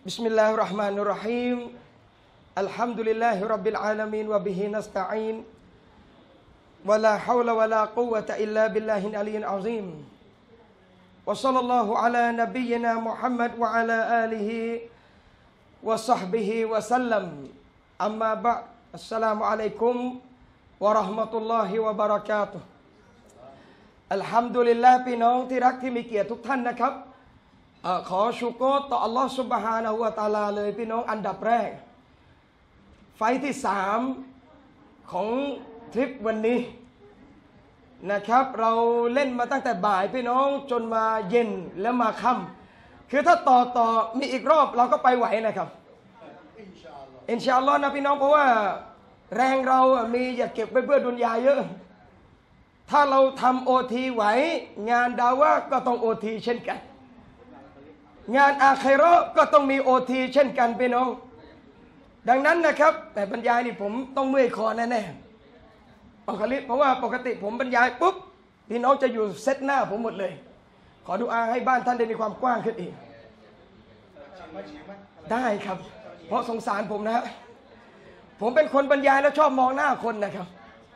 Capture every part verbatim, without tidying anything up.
بسم الله الرحمن الرحيم الحمد لله رب العالمين وبه نستعين ولا حول ولا قوة إلا بالله العلي العظيم وصلى الله على نبينا محمد وعلى آله وصحبه وسلم أما بعد السلام عليكم ورحمة الله وبركاتهอัลฮัมดุลิลลาห์พี่น้องที่รักที่มีเกียรติทุกท่านนะครับขอชูโกรต่ออัลลอฮฺซุบฮานะฮูวะตะอาลาเลยพี่น้องอันดับแรกไฟที่สามของทริปวันนี้นะครับเราเล่นมาตั้งแต่บ่ายพี่น้องจนมาเย็นแล้วมาค่ำคือถ้าต่อต่อมีอีกรอบเราก็ไปไหวนะครับอินชาอัลลอฮ์นะพี่น้องเพราะว่าแรงเรามีอย่าเก็บไปเพื่อดุนยาเยอะถ้าเราทำโอทีไหวงานดาวะก็ต้องโอทีเช่นกันงานอาคิเราะห์ก็ต้องมีโอทีเช่นกันพี่น้องดังนั้นนะครับแต่บรรยายนี่ผมต้องเมื่อยคอแน่ๆเพราะว่าปกติผมบรรยายปุ๊บพี่น้องจะอยู่เซตหน้าผมหมดเลยขอดุอาให้บ้านท่านได้มีความกว้างขึ้นอีกได้ครับเพราะสงสารผมนะฮะผมเป็นคนบรรยายแล้วชอบมองหน้าคนนะครับ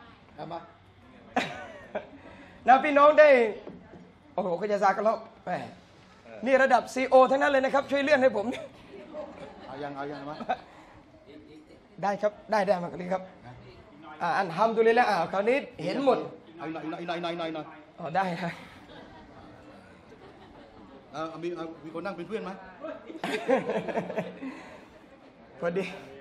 นะพี่น้องได้โอ้โหก็จะซากันแล้วแหมนี่ระดับซีโอทั้งนั้นเลยนะครับช่วยเลื่อนให้ผมเอายังเอายังมาได้ครับได้ได้มากันเลยครับอ่าอันทำดูเลยแล้วอ่าคราวนี้เห็นหมดเอาหน่อยหน่อยหน่อยหน่อยหน่อยหน่อยอ๋อได้ครับเอามีมีคนนั่งเป็นเพื่อนไหมพอดี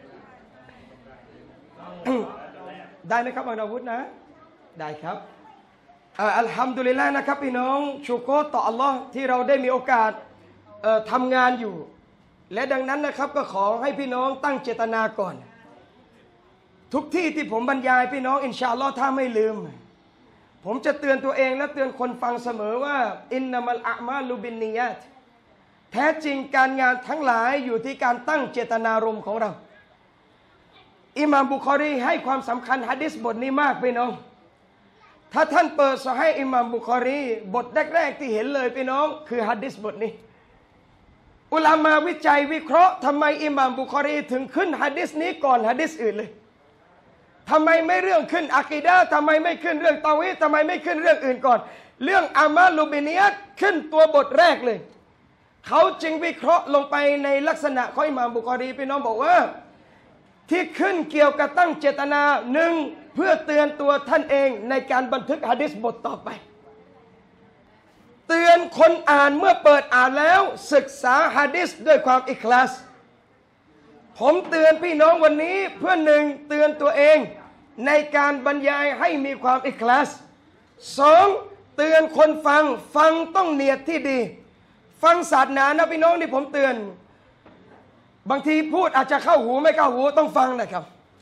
ได้ไหมครับอังดาวุฒนะได้ครับอัลฮัมดุลิลลาห์นะครับพี่น้องชูโกรต่ออัลลอฮ์ที่เราได้มีโอกาสทำงานอยู่และดังนั้นนะครับก็ขอให้พี่น้องตั้งเจตนาก่อนทุกที่ที่ผมบรรยายพี่น้องอินชาอัลลอฮ์ถ้าไม่ลืมผมจะเตือนตัวเองและเตือนคนฟังเสมอว่าอินนามัลอะมาลุบินนียาตแท้จริงการงานทั้งหลายอยู่ที่การตั้งเจตนารมณ์ของเราอิหม่ามบุคอรีให้ความสำคัญหะดีษบทนี้มากพี่น้องถ้าท่านเปิดซอฮีฮ์อิหม่ามบุคอรีบทแรกๆที่เห็นเลยพี่น้องคือหะดีษบทนี้อุลามาวิจัยวิเคราะห์ทำไมอิหม่ามบุคอรีถึงขึ้นหะดีษนี้ก่อนหะดีษอื่นเลยทำไมไม่เรื่องขึ้นอะกีดะห์ทำไมไม่ขึ้นเรื่องเตาฮีดทำไมไม่ขึ้นเรื่องอื่นก่อนเรื่องอามาลุบินียะห์ขึ้นตัวบทแรกเลยเขาจึงวิเคราะห์ลงไปในลักษณะของอิหม่ามบุคอรีพี่น้องบอกว่าที่ขึ้นเกี่ยวกับตั้งเจตนาหนึ่งเพื่อเตือนตัวท่านเองในการบันทึกหะดีษบทต่อไปเตือนคนอ่านเมื่อเปิดอ่านแล้วศึกษาหะดีษด้วยความอิคลาสผมเตือนพี่น้องวันนี้เพื่อหนึ่งเตือนตัวเองในการบรรยายให้มีความอิคลาสสองเตือนคนฟังฟังต้องเนียดที่ดีฟังศาสนานะพี่น้องที่ผมเตือนบางทีพูดอาจจะเข้าหูไม่เข้าหูต้องฟังนะครับ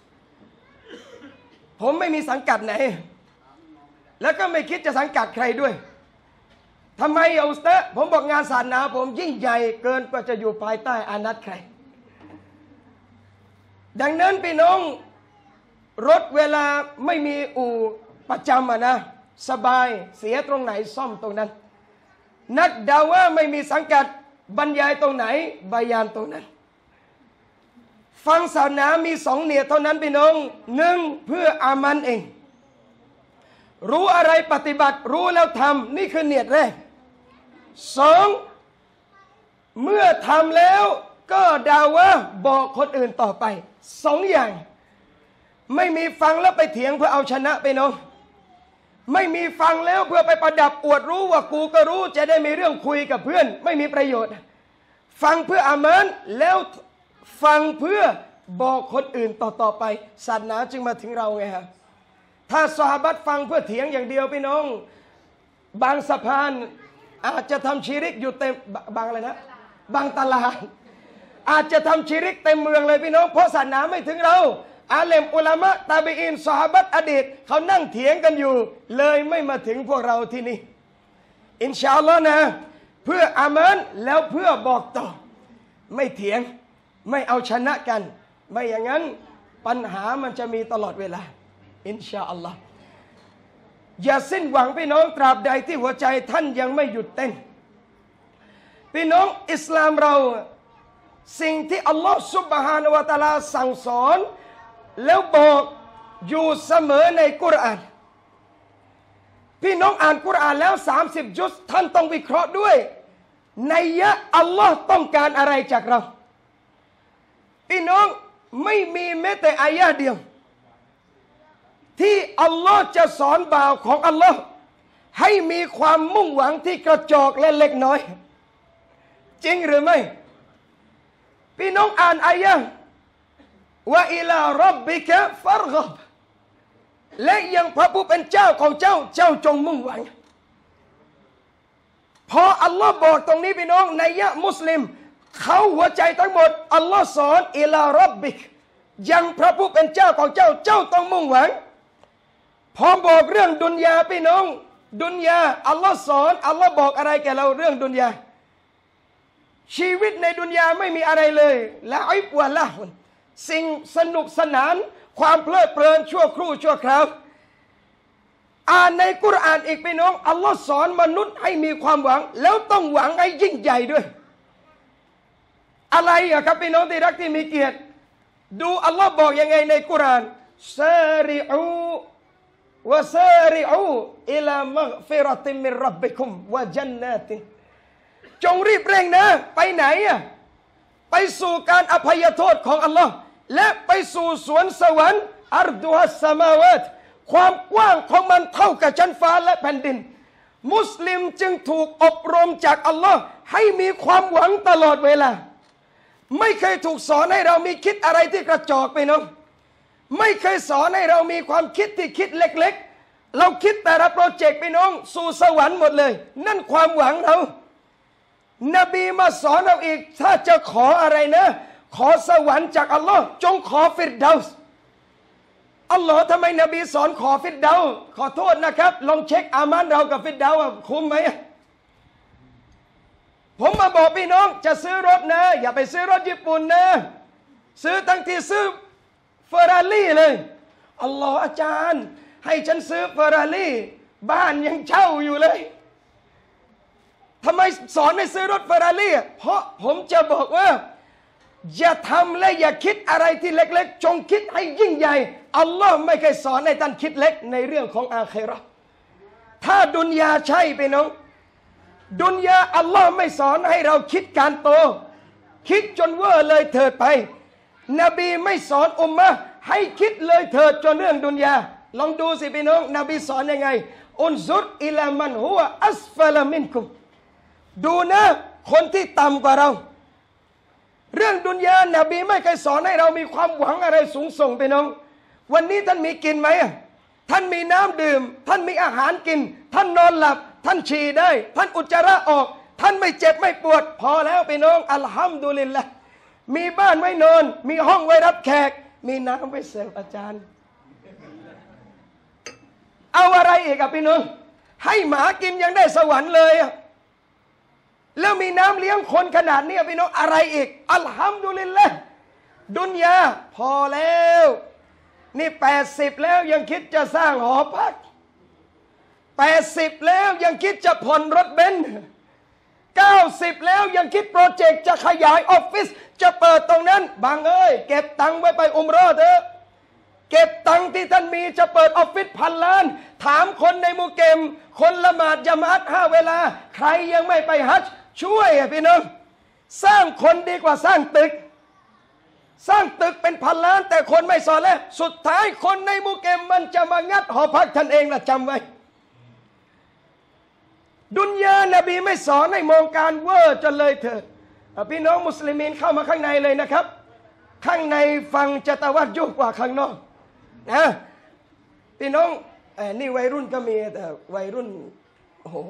ผมไม่มีสังกัดไหนแล้วก็ไม่คิดจะสังกัดใครด้วยทำไมอุสตาผมบอกงานศาสนาผมยิ่งใหญ่เกินกว่าจะอยู่ภายใต้อานัตใครดังนั้นพี่น้องรถเวลาไม่มีอู่ประจำอะนะสบายเสียตรงไหนซ่อมตรงนั้นนักดาวะไม่มีสังกัดบรรยายตรงไหนบายานตรงนั้นฟังศาสนามีสองเนียดเท่านั้นพี่น้องหนึ่งเพื่ออามันเองรู้อะไรปฏิบัติรู้แล้วทำนี่คือเนียดแรกสองเมื่อทำแล้วก็ดาวะบอกคนอื่นต่อไปสองอย่างไม่มีฟังแล้วไปเถียงเพื่อเอาชนะไปน้องไม่มีฟังแล้วเพื่อไปประดับอวดรู้ว่ากูก็รู้จะได้มีเรื่องคุยกับเพื่อนไม่มีประโยชน์ฟังเพื่ออามันแล้วฟังเพื่อบอกคนอื่นต่อๆไปศาสนาจึงมาถึงเราไงครับถ้าซอฮาบะห์ฟังเพื่อเถียงอย่างเดียวพี่น้องบางสะพานอาจจะทำชิริกอยู่เต็มบางอะไรนะบางตลาดอาจจะทำชิริกเต็มเมืองเลยพี่น้องเพราะศาสนาไม่ถึงเราอาเลมอุลามะตาบีอินซอฮาบะห์อดีตเขานั่งเถียงกันอยู่เลยไม่มาถึงพวกเราที่นี่อินชาอัลลอฮ์นะเพื่ออามันแล้วเพื่อบอกต่อไม่เถียงไม่เอาชนะกันไม่อย่างนั้นปัญหามันจะมีตลอดเวลาอินชาอัลลอฮ์อย่าสิ้นหวังพี่น้องตราบใดที่หัวใจท่านยังไม่หยุดเต้นพี่น้องอิสลามเราสิ่งที่อัลลอฮฺซุบฮานะฮูวะตะอาลาสั่งสอนแล้วบอกอยู่เสมอในกุรอานพี่น้องอ่านกุรอานแล้วสามสิบจุดท่านต้องวิเคราะห์ด้วยนัยยะอัลลอฮ์ต้องการอะไรจากเราพี่น้องไม่มีแม้แต่อายะเดียวที่อัลลอฮ์จะสอนบ่าวของอัลลอฮ์ให้มีความมุ่งหวังที่กระจอกและเล็กน้อยจริงหรือไม่พี่น้องอ่านอายะว่าอิลาร็อบบิกะฟัรกับและยังพระผู้เป็นเจ้าของเจ้าเจ้าจงมุ่งหวังพออัลลอฮ์บอกตรงนี้พี่น้องนัยยะมุสลิมเขาหัวใจทั้งหมดอัลลอฮ์สอนอิลาร็อบบิกยังพระผู้เป็นเจ้าของเจ้าเจ้าต้องมุ่งหวังพอบอกเรื่องดุนยาพี่น้องดุนยาอัลลอฮ์สอนอัลลอฮ์บอกอะไรแก่เราเรื่องดุนยาชีวิตในดุนยาไม่มีอะไรเลยละอิบวะละฮุนสิ่งสนุกสนานความเพลิดเพลินชั่วครู่ชั่วคราวอ่านในกุรอานอีกพี่น้องอัลลอฮ์สอนมนุษย์ให้มีความหวังแล้วต้องหวังให้ยิ่งใหญ่ด้วยอะไรอะครับพี่น้องที่รักที่มีเกียรติดูอัลลอฮ์บอกยังไงในกุรอานซาริอูวะซาริอูอิลามัฆฟิรติมิรร็อบบิคุมวะญันนาติจงรีบเร่งนะไปไหนอะไปสู่การอภัยโทษของอัลลอฮ์และไปสู่สวนสวรรค์อัรดุฮัสสมาวาตความกว้างของมันเท่ากับชั้นฟ้าและแผ่นดินมุสลิมจึงถูกอบรมจากอัลลอฮ์ให้มีความหวังตลอดเวลาไม่เคยถูกสอนให้เรามีคิดอะไรที่กระจอกไปน้องไม่เคยสอนให้เรามีความคิดที่คิดเล็กๆเราคิดแต่ละโปรเจกต์ไปน้องสู่สวรรค์หมดเลยนั่นความหวังเรานบีมาสอนเราอีกถ้าจะขออะไรนะขอสวรรค์จากอัลลอฮ์จงขอฟิรดาวส์อัลลอฮ์ทำไมนบีสอนขอฟิรดาวส์ขอโทษนะครับลองเช็คอามันเรากับฟิรดาวส์คุ้มไหมผมมาบอกพี่น้องจะซื้อรถนะอย่าไปซื้อรถญี่ปุ่นนะซื้อตั้งที่ซื้อเฟอร์รารี่เลยอัลลอฮ์อาจารย์ให้ฉันซื้อเฟอร์รารี่บ้านยังเช่าอยู่เลยทำไมสอนให้ซื้อรถเฟอร์รารี่เพราะผมจะบอกว่าอย่าทำและอย่าคิดอะไรที่เล็กๆจงคิดให้ยิ่งใหญ่อัลลอฮ์ไม่เคยสอนให้ท่านคิดเล็กในเรื่องของอาคิเราะห์ถ้าดุนยาใช่ไปน้องดุนยาอัลลอฮ์ไม่สอนให้เราคิดการโตคิดจนเวอร์เลยเถิดไปนบีไม่สอนอุมมะให้คิดเลยเถิดจนเรื่องดุนยาลองดูสิพี่น้องนบีสอนยังไงอุนซุรอิลามันฮุวะอัสฟะลามินกุมดูนะคนที่ต่ำกว่าเราเรื่องดุนยานบีไม่เคยสอนให้เรามีความหวังอะไรสูงส่งไปน้องวันนี้ท่านมีกินไหมท่านมีน้ำดื่มท่านมีอาหารกินท่านนอนหลับท่านฉี่ได้ท่านอุจจาระออกท่านไม่เจ็บไม่ปวดพอแล้วไปน้องอัลฮัมดุลิลละห์มีบ้านไว้นอนมีห้องไว้รับแขกมีน้ำไว้เสิร์ฟอาจารย์เอาอะไรอีกอะพี่น้องให้หมากินยังได้สวรรค์เลยอะแล้วมีน้ำเลี้ยงคนขนาดนี้พี่น้องอะไรอีกอัลฮัมดุลิลละห์ดุนยาพอแล้วนี่แปดสิบแล้วยังคิดจะสร้างหอพักแปดสิบแล้วยังคิดจะผ่อนรถเบนซ์เก้าสิบแล้วยังคิดโปรเจกต์จะขยายออฟฟิศจะเปิดตรงนั้นบางเอ้ยเก็บตังค์ไว้ไปอุมเราะห์เถอะเก็บตังค์ที่ท่านมีจะเปิดออฟฟิศพันล้านถามคนในมุเกมคนละหมาดญะมาอะห์ห้าเวลาใครยังไม่ไปฮัจญ์ช่วยพี่น้องสร้างคนดีกว่าสร้างตึกสร้างตึกเป็นพันล้านแต่คนไม่สอนแล้วสุดท้ายคนในมุเกมมันจะมางัดหอพักท่านเองล่ะจำไว้ดุนยานบีไม่สอนให้มองการเวอร์จนเลยเถิดพี่น้องมุสลิมีนเข้ามาข้างในเลยนะครับข้างในฟังจะตะวัดยุกว่าข้างนอกนะพี่น้องเอ่อนี่วัยรุ่นก็มีแต่วัยรุ่นโอ้โห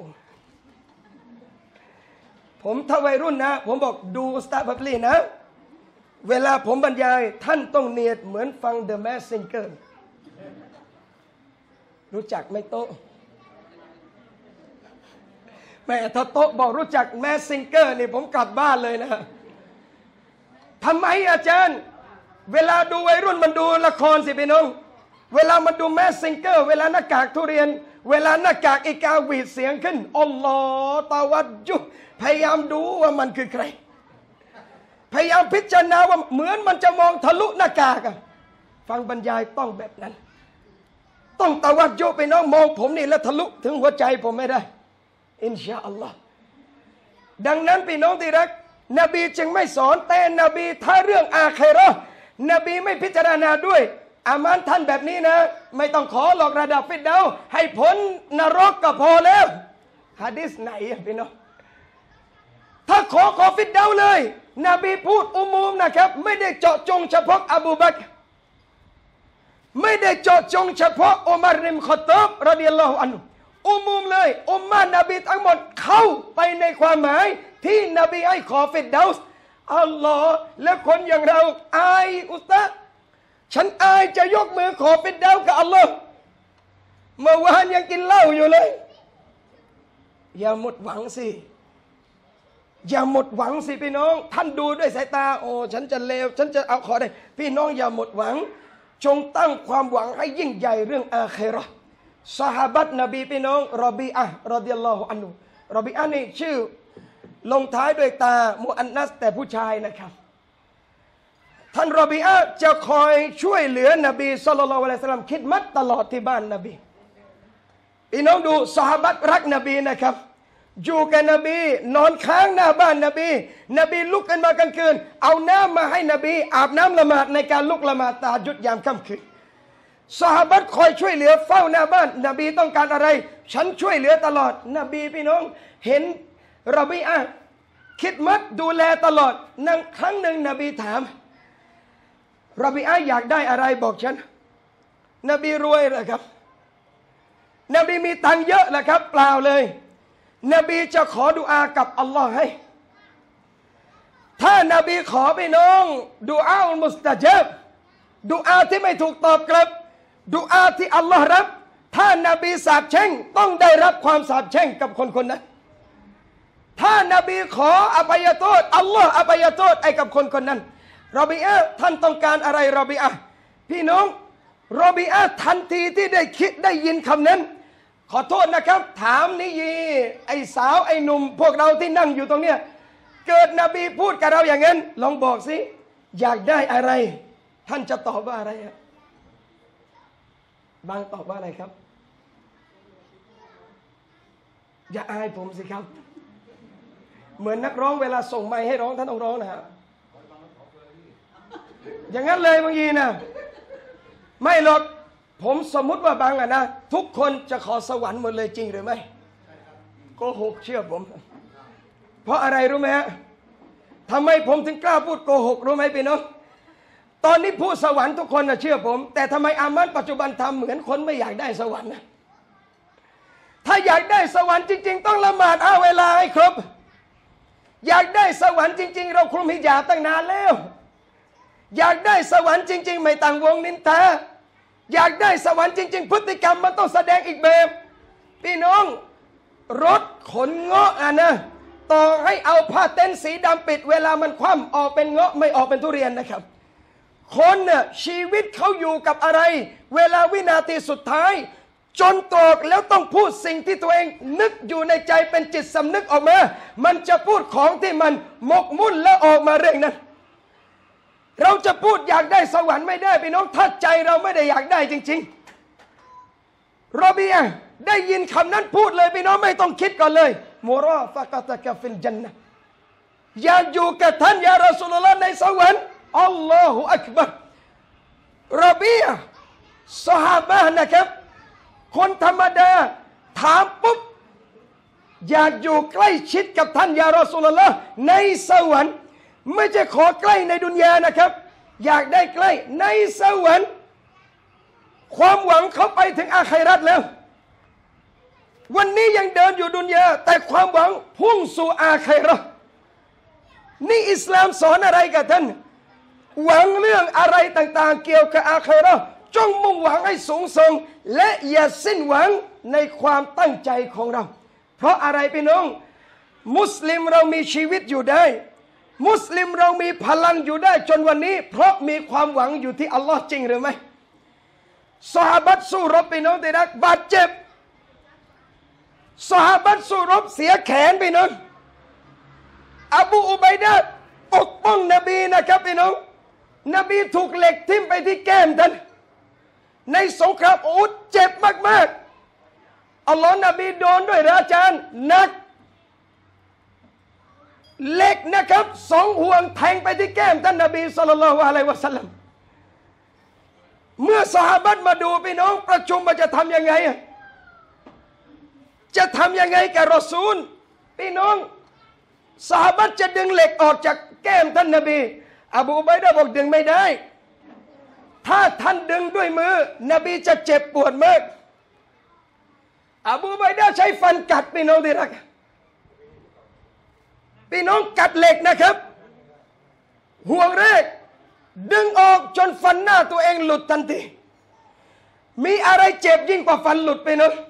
ผมถ้าวัยรุ่นนะผมบอกดูสตาร์บัคลีนะเวลาผมบรรยายท่านต้องเนียดเหมือนฟัง The Masked Singer รู้จักไหมโต๊ะแม่ถ้าโต๊ะบอกรู้จัก Masked Singer นี่ผมกลับบ้านเลยนะทำไมอาจารย์เวลาดูวัยรุ่นมันดูละครสิพี่น้องเวลามันดู Masked Singer เวลาหน้ากากทุเรียนเวลาหน้ากากอีกาหวีดเสียงขึ้นอัลลอฮฺตะวัดยุพยายามดูว่ามันคือใครพพยายามพิจารณาว่าเหมือนมันจะมองทะลุหน้ากากอะฟังบรรยายต้องแบบนั้นต้องตะวัดโยไปน้องมองผมนี่แล้วทะลุถึงหัวใจผมไม่ได้อินชาอัลลอฮ์ดังนั้นพี่น้องที่รักนบีจึงไม่สอนแต่นบีถ้าเรื่องอาคิเราะห์นบีไม่พิจารณาด้วยอามานท่านแบบนี้นะไม่ต้องขอหลอกระดับฟิรเดาส์ให้พ้นนรกก็พอแล้วหะดีษไหนอะพี่น้องถ้าขอขอฟิรเดาส์เลยนบีพูดอุมูมนะครับไม่ได้เจาะจงเฉพาะอบูบักรไม่ได้เจาะจงเฉพาะอุมัร อิบนุ ค็อฏฏอบรอฎิยัลลอฮุอันฮุอุมูมเลยอุมมะห์นบีทั้งหมดเข้าไปในความหมายที่นบีให้ขอฟิรเดาส์อัลลอฮ์และคนอย่างเราอายอุสตาดฉันอายจะยกมือขอฟิรเดาส์กับอัลลอฮ์เมื่อวานยังกินเหล้าอยู่เลยอย่าหมดหวังสิอย่าหมดหวังสิพี่น้องท่านดูด้วยสายตาโอ้ฉันจะเลวฉันจะเอาขอได้พี่น้องอย่าหมดหวังจงตั้งความหวังให้ยิ่งใหญ่เรื่องอาคิเราะห์ซอฮาบะห์นบีพี่น้องรอบีอะห์รอฎิยัลลอฮุอันฮุรอบีอะห์นี่ชื่อลงท้ายด้วยตามุอันนัสแต่ผู้ชายนะครับท่านรอบีอะห์จะคอยช่วยเหลือนบีศ็อลลัลลอฮุอะลัยฮิวะซัลลัมคิดมัตตลอดที่บ้านนบีพี่น้องดูซอฮาบะห์รักนบีนะครับอยู่กับนบีนอนค้างหน้าบ้านนบีนบีลุกขึ้นมากลางคืนเอาน้ำมาให้นบีอาบน้ำละหมาดในการลุกละหมาดตะฮัจญุดยามค่ำคืนซอฮาบะห์คอยช่วยเหลือเฝ้าหน้าบ้านนบีต้องการอะไรฉันช่วยเหลือตลอดนบีพี่น้องเห็นรอบีอะห์คิดมัดดูแลตลอดนั่งครั้งหนึ่งนบีถามรอบีอะห์อยากได้อะไรบอกฉันนบีรวยเหรอครับนบีมีตังค์เยอะเหรอครับเปล่าเลยนบีจะขอดุอากับอัลลอฮ์ให้ถ้านบีขอไปน้องดุอาอุลมุสตะญาบดุอาที่ไม่ถูกตอบกลับดุอาที่อัลลอฮ์รับถ้านบีสาปแช่งต้องได้รับความสาปแช่งกับคนคนนั้นถ้านบีขออภัยโทษอัลลอฮ์อภัยโทษให้กับคนคนนั้นรอบีอะห์ท่านต้องการอะไรรอบีอะห์พี่น้องรอบีอะห์ทันทีที่ได้คิดได้ยินคำนั้นขอโทษนะครับถามนี่ยีไอ้สาวไอ้หนุ่มพวกเราที่นั่งอยู่ตรงเนี้ยเกิดนบีพูดกับเราอย่างนั้นลองบอกสิอยากได้อะไรท่านจะตอบว่าอะไรอะบางตอบว่าอะไรครับอย่าอายผมสิครับเหมือนนักร้องเวลาส่งไมค์ให้ร้องท่านต้องร้องนะฮะอย่างนั้นเลยบางทีนะไม่หรอกผมสมมุติว่าบางอะนะทุกคนจะขอสวรรค์หมดเลยจริงหรือไม่โกหกเชื่อผมเพราะอะไรรู้ไหมฮะทำไมผมถึงกล้าพูดโกหกรู้ไหมพี่น้องตอนนี้พูดสวรรค์ทุกคนนะเชื่อผมแต่ทำไมอามันปัจจุบันทำเหมือนคนไม่อยากได้สวรรค์นะถ้าอยากได้สวรรค์จริงๆต้องละหมาดเอาเวลาให้ครบอยากได้สวรรค์จริงๆเราคลุมฮิญาบตั้งนานแล้วอยากได้สวรรค์จริงๆไม่ต่างวงนินทาอยากได้สวรรค์จริงๆพฤติกรรมมันต้องแสดงอีกแบบพี่น้องรถขนเงาะอ่ะนะต่อให้เอาผ้าเต็นท์สีดำปิดเวลามันคว่ำออกเป็นเงาะไม่ออกเป็นทุเรียนนะครับคนน่ะชีวิตเขาอยู่กับอะไรเวลาวินาทีสุดท้ายจนตรอกแล้วต้องพูดสิ่งที่ตัวเองนึกอยู่ในใจเป็นจิตสำนึกออกมามันจะพูดของที่มันหมกมุ่นและออกมาเรื่องนั้นเราจะพูดอยากได้สวรรค์ไม่ได้พี่น้องถ้าใจเราไม่ได้อยากได้จริงๆรอบีอะห์ได้ยินคำนั้นพูดเลยพี่น้องไม่ต้องคิดก่อนเลยมุราฟะกะตะกะฟิลญันนะห์อยากอยู่กับท่านยารอซูลุลลอฮ์ในสวรรค์อัลลอฮุอักบัรรอบีอะห์ซอฮาบะห์นะครับคนธรรมดาถามปุ๊บอยากอยู่ใกล้ชิดกับท่านยารอซูลุลลอฮ์ในสวรรค์ไม่ใช่ขอใกล้ในดุนยานะครับอยากได้ใกล้ในสวรรค์ความหวังเขาไปถึงอาคิเราะห์แล้ววันนี้ยังเดินอยู่ดุนยาแต่ความหวังพุ่งสู่อาคิเราะห์นี่อิสลามสอนอะไรกับท่านหวังเรื่องอะไรต่างๆเกี่ยวกับอาคิเราะห์จงมุ่งหวังให้สูงส่งและอย่าสิ้นหวังในความตั้งใจของเราเพราะอะไรพี่น้องมุสลิมเรามีชีวิตอยู่ได้มุสลิมเรามีพลังอยู่ได้จนวันนี้เพราะมีความหวังอยู่ที่อัลลอฮ์จริงหรือไม่ซอฮาบะห์สู้รบพี่น้องที่รักบาดเจ็บซอฮาบะห์สู้รบเสียแขนพี่น้องอบูอุบัยดะห์ปกป้องนบีนะครับพี่น้องนบีถูกเหล็กทิ่มไปที่แก้มท่านในสงครามอูฐเจ็บมากๆอัลลอฮ์นบีโดนด้วยราจารย์นักเหล็กนะครับสองห่วงแทงไปที่แก้มท่านนบีศ็อลลัลลอฮุอะลัยฮิวะซัลลัมเมื่อซอฮาบะห์มาดูพี่น้องประชุมว่าจะทำยังไงจะทำยังไงกับรอซูลพี่น้องซอฮาบะห์จะดึงเหล็กออกจากแก้มท่านนบีอบูอุบัยดะห์บอกดึงไม่ได้ถ้าท่านดึงด้วยมือนบีจะเจ็บปวดมากอบูอุบัยดะห์ใช้ฟันกัดพี่น้องที่รักพี่น้องกัดเหล็กนะครับห่วงแรกดึงออกจนฟันหน้าตัวเองหลุดทันทีมีอะไรเจ็บยิ่งกว่าฟันหลุดไปน้อง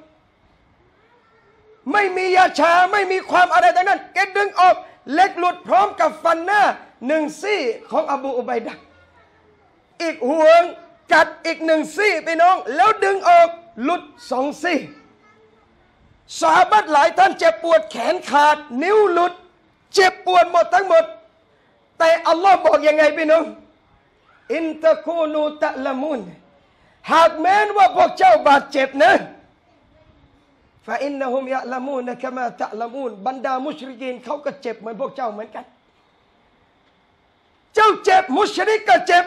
ไม่มียาชาไม่มีความอะไรทั้งนั้นแกดึงออกเหล็กหลุดพร้อมกับฟันหน้าหนึ่งซี่ของอบูอุบัยดะห์อีกห่วงกัดอีกหนึ่งซี่พี่น้องแล้วดึงออกหลุดสองซี่ซอฮาบะห์หลายท่านเจ็บปวดแขนขาดนิ้วหลุดเจ็บปวดหมดทั้งหมดแต่อัลลอฮ์บอกยังไงพี่น้องอินตะคูนูตะละมุนหากแม้นว่าพวกเจ้าบาดเจ็บนะฟาอินนะฮุมยะละมูนกะมาตะละมูนบรรดามุชริกีนเขาก็เจ็บเหมือนพวกเจ้าเหมือนกันเจ้าเจ็บมุชริกก็เจ็บ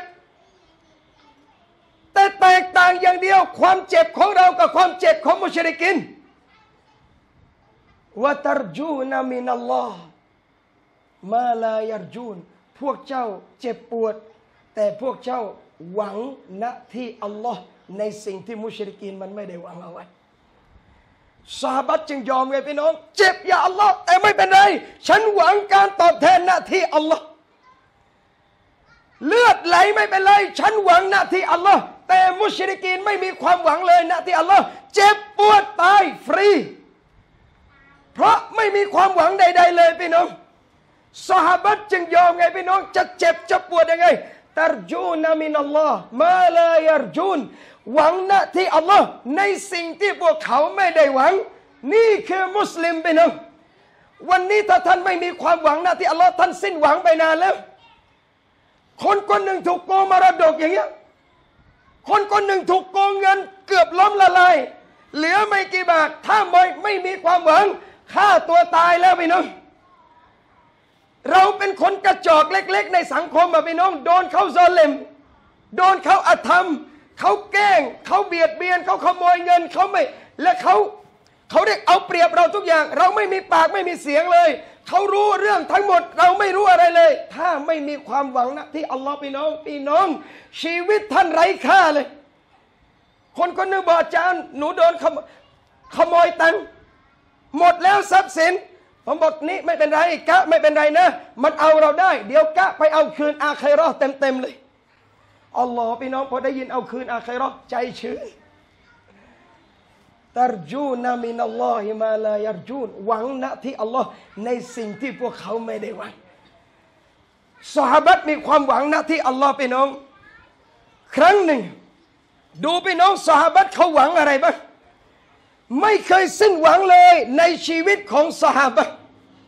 แต่แตกต่างอย่างเดียวความเจ็บของเรากับความเจ็บของมุชริกีนวะตัรจูนะมินัลลอฮ์มาลายัรจูนพวกเจ้าเจ็บปวดแต่พวกเจ้าหวังณที่อัลลอฮ์ในสิ่งที่มุชริกีนมันไม่ได้หวังเอาไว้ซอฮาบะห์จึงยอมไงพี่น้องเจ็บอย่าอัลลอฮ์แต่ไม่เป็นไรฉันหวังการตอบแทนหน้าที่อัลลอฮ์เลือดไหลไม่เป็นไรฉันหวังหน้าที่อัลลอฮ์แต่มุชริกีนไม่มีความหวังเลยหน้าที่อัลลอฮ์เจ็บปวดตายฟรีเพราะไม่มีความหวังใดๆเลยพี่น้องซอฮาบะห์จึงยอมไงพี่น้องจะเจ็บจะปวดยังไงตัรจูนะมินัลลอฮ์มาลายัรจูนหวังหน้าที่อัลลอฮ์ในสิ่งที่พวกเขาไม่ได้หวังนี่คือมุสลิมพี่น้องวันนี้ถ้าท่านไม่มีความหวังหน้าที่อัลลอฮ์ท่านสิ้นหวังไปนานแล้วคนคนหนึ่งถูกโกงมรดกอย่างเงี้ยคนคนหนึ่งถูกโกงเงินเกือบล้มละลายเหลือไม่กี่บาทถ้าไม่ไม่มีความหวังฆ่าตัวตายแล้วพี่น้องเราเป็นคนกระจอกเล็กๆในสังคมอะพี่น้องโดนเขาซอเลมโดนเขาอธรรมเขาแกล้งเขาเบียดเบียนเขาขโมยเงินเขาไม่และเขาเขาได้เอาเปรียบเราทุกอย่างเราไม่มีปากไม่มีเสียงเลยเขารู้เรื่องทั้งหมดเราไม่รู้อะไรเลยถ้าไม่มีความหวังนะที่อัลลอฮ์พี่น้องพี่น้องชีวิตท่านไร้ค่าเลยคนคนหนึ่งบอกอาจารย์หนูโดนขโมยขโมยตังค์หมดแล้วทรัพย์สินผมบอกนี่ไม่เป็นไรกะไม่เป็นไรนะมันเอาเราได้เดี๋ยวกะไปเอาคืนอาคิเราะห์เต็มๆเลยอัลลอฮ์พี่น้องพอได้ยินเอาคืนอาคิเราะห์ใจชื้นตัรจูนะมินัลลอฮิมาลายัรจูนหวังณที่อัลลอฮ์ในสิ่งที่พวกเขาไม่ได้หวังซอฮาบะห์มีความหวังณที่อัลลอฮ์พี่น้องครั้งหนึ่งดูพี่น้องซอฮาบะห์เขาหวังอะไรบ้างไม่เคยสิ้นหวังเลยในชีวิตของซอฮาบะห์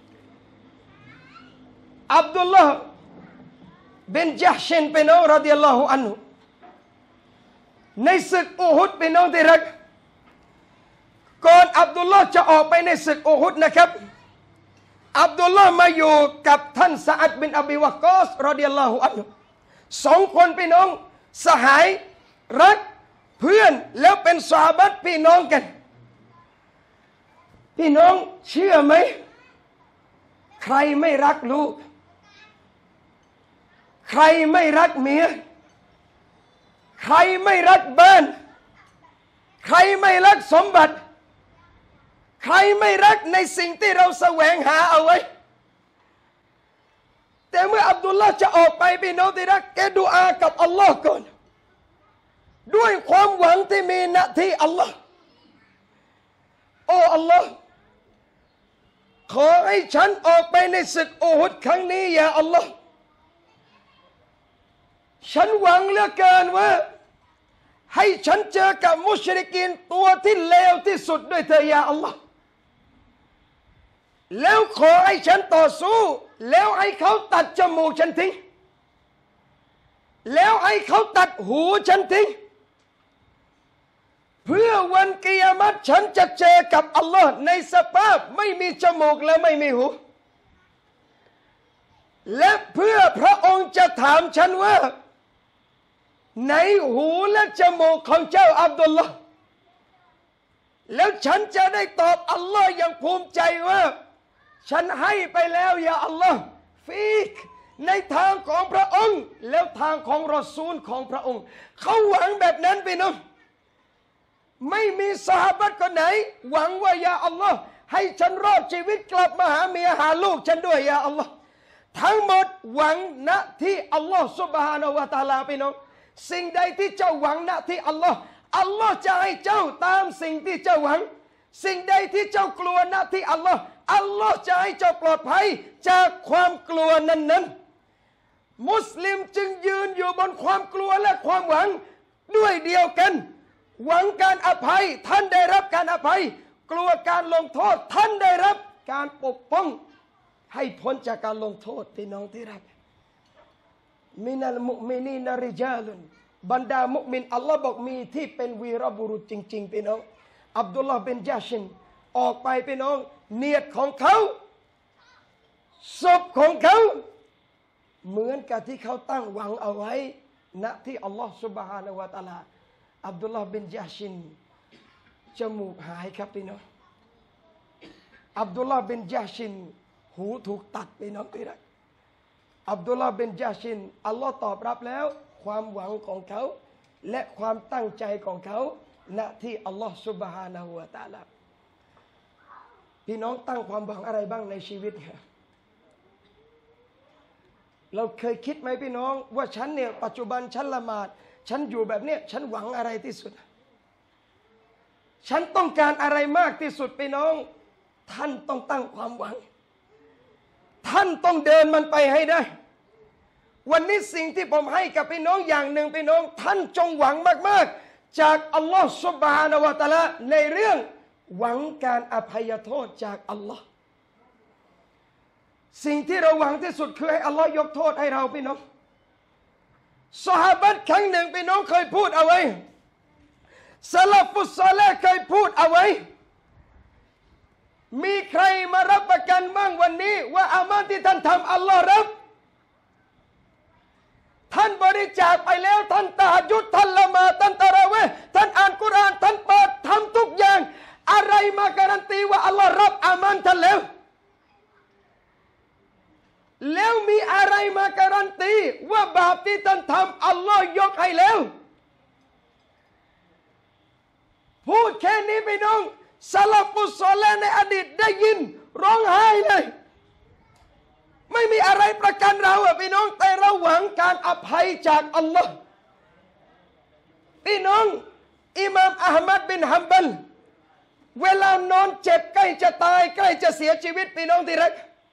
อับดุลลาห์บินญะฮชินพี่น้องรอฎิยัลลอฮุอันฮุในศึกอูฮุดพี่น้องที่รักก่อนอับดุลลาห์จะออกไปในศึกอูฮุดนะครับอับดุลลาห์มาอยู่กับท่านซะอัดบินอบีวะกอสรอฎิยัลลอฮุอันฮุสองคนพี่น้องสหายรักเพื่อนแล้วเป็นซอฮาบะห์พี่น้องกันพี่น้องเชื่อไหมใครไม่รักลูกใครไม่รักเมียใครไม่รักบ้านใครไม่รักสมบัติใครไม่รักในสิ่งที่เราแสวงหาเอาไว้แต่เมื่ออับดุลลาห์จะออกไปพี่น้องที่รักแกดุอากับอัลลอฮ์ก่อนด้วยความหวังที่มีณที่อัลลอฮ์โอ้อัลลอฮ์ขอให้ฉันออกไปในศึกอูฮุดครั้งนี้อย่าอัลลอฮ์ฉันหวังเหลือเกินว่าให้ฉันเจอกับมุชริกีนตัวที่เลวที่สุดด้วยเธออย่าอัลลอฮ์แล้วขอให้ฉันต่อสู้แล้วให้เขาตัดจมูกฉันทิ้งแล้วให้เขาตัดหูฉันทิ้งเพื่อวันกิยามะฮ์ฉันจะเจอกับอัลลอฮ์ในสภาพไม่มีจมูกและไม่มีหูและเพื่อพระองค์จะถามฉันว่าในหูและจมูกของเจ้าอับดุลลาห์แล้วฉันจะได้ตอบอัลลอฮ์อย่างภูมิใจว่าฉันให้ไปแล้วอย่าอัลลอฮ์ฟีกในทางของพระองค์แล้วทางของรอซูลของพระองค์เขาหวังแบบนั้นพี่น้องไม่มีซอฮาบะห์คนไหนหวังว่าอย่าอัลลอฮ์ให้ฉันรอดชีวิตกลับมาหาเมียหาลูกฉันด้วยอย่าอัลลอฮ์ทั้งหมดหวังณที่อัลลอฮ์ซุบฮานะฮูวะตะอาลาพี่น้องสิ่งใดที่เจ้าหวังณที่อัลลอฮ์อัลลอฮ์จะให้เจ้าตามสิ่งที่เจ้าหวังสิ่งใดที่เจ้ากลัวณที่อัลลอฮ์อัลลอฮ์จะให้เจ้าปลอดภัยจากความกลัวนั้นๆมุสลิมจึงยืนอยู่บนความกลัวและความหวังด้วยเดียวกันหวังการอภัยท่านได้รับการอภัยกลัวการลงโทษท่านได้รับการปกป้องให้พ้นจากการลงโทษพี่น้องที่รักมินัลมุมินีนริจาลุนบรรดามุมินอัลลอฮ์บอกมีที่เป็นวีรบุรุษจริงๆพี่น้องอับดุลลาห์บินญาชินออกไปพี่น้องเนียดของเขาศพของเขาเหมือนกับที่เขาตั้งหวังเอาไว้ณที่อัลลอฮ์ซุบฮานะฮูวะตะอาลาอับดุลลาห์บินญาชินจมูกหายครับพี่น้องอับดุลลาห์บินญาชินหูถูกตัดพี่น้องที่รักอับดุลลาห์บินญาชินอัลลอฮ์ตอบรับแล้วความหวังของเขาและความตั้งใจของเขาณที่อัลลอฮ์ซุบฮานะฮูวะตะอาลาพี่น้องตั้งความหวังอะไรบ้างในชีวิตครับเราเคยคิดไหมพี่น้องว่าฉันเนี่ยปัจจุบันฉันละหมาดฉันอยู่แบบเนี้ยฉันหวังอะไรที่สุดฉันต้องการอะไรมากที่สุดพี่น้องท่านต้องตั้งความหวังท่านต้องเดินมันไปให้ได้วันนี้สิ่งที่ผมให้กับพี่น้องอย่างหนึ่งพี่น้องท่านจงหวังมากๆจากอัลลอฮ์ซุบฮานะฮูวะตะอาลาในเรื่องหวังการอภัยโทษจากอัลลอฮ์สิ่งที่เราหวังที่สุดคือให้อัลลอฮ์ยกโทษให้เราพี่น้องซอฮาบะห์ครั้งหนึ่งพี่น้องเคยพูดเอาไว้ซะลาฟุสซอลิห์เคยพูดเอาไว้มีใครมารับประกันบ้างวันนี้ว่าอามัลที่ท่านทำอัลลอฮ์รับท่านบริจาคไปแล้วท่านตะฮัจญุดท่านละหมาดท่านตะเราะเวห์ท่านอ่านกุรอานท่านเปิดทำทุกอย่างอะไรมาการันตีว่าอัลลอฮ์รับอามัลท่านแล้วแล้วมีอะไรมาการันตีว่าบาปที่ท่านทำอัลลอฮ์ยกให้แล้วพูดแค่นี้พี่น้องซะลาฟุสซอลิห์ในอดีตได้ยินร้องไห้เลยไม่มีอะไรประกันเราอะพี่น้องแต่เราหวังการอภัยจากอัลลอฮ์พี่น้องอิหม่ามอะห์มัดบินฮัมบัลเวลานอนเจ็บใกล้จะตายใกล้จะเสียชีวิตพี่น้องที่รัก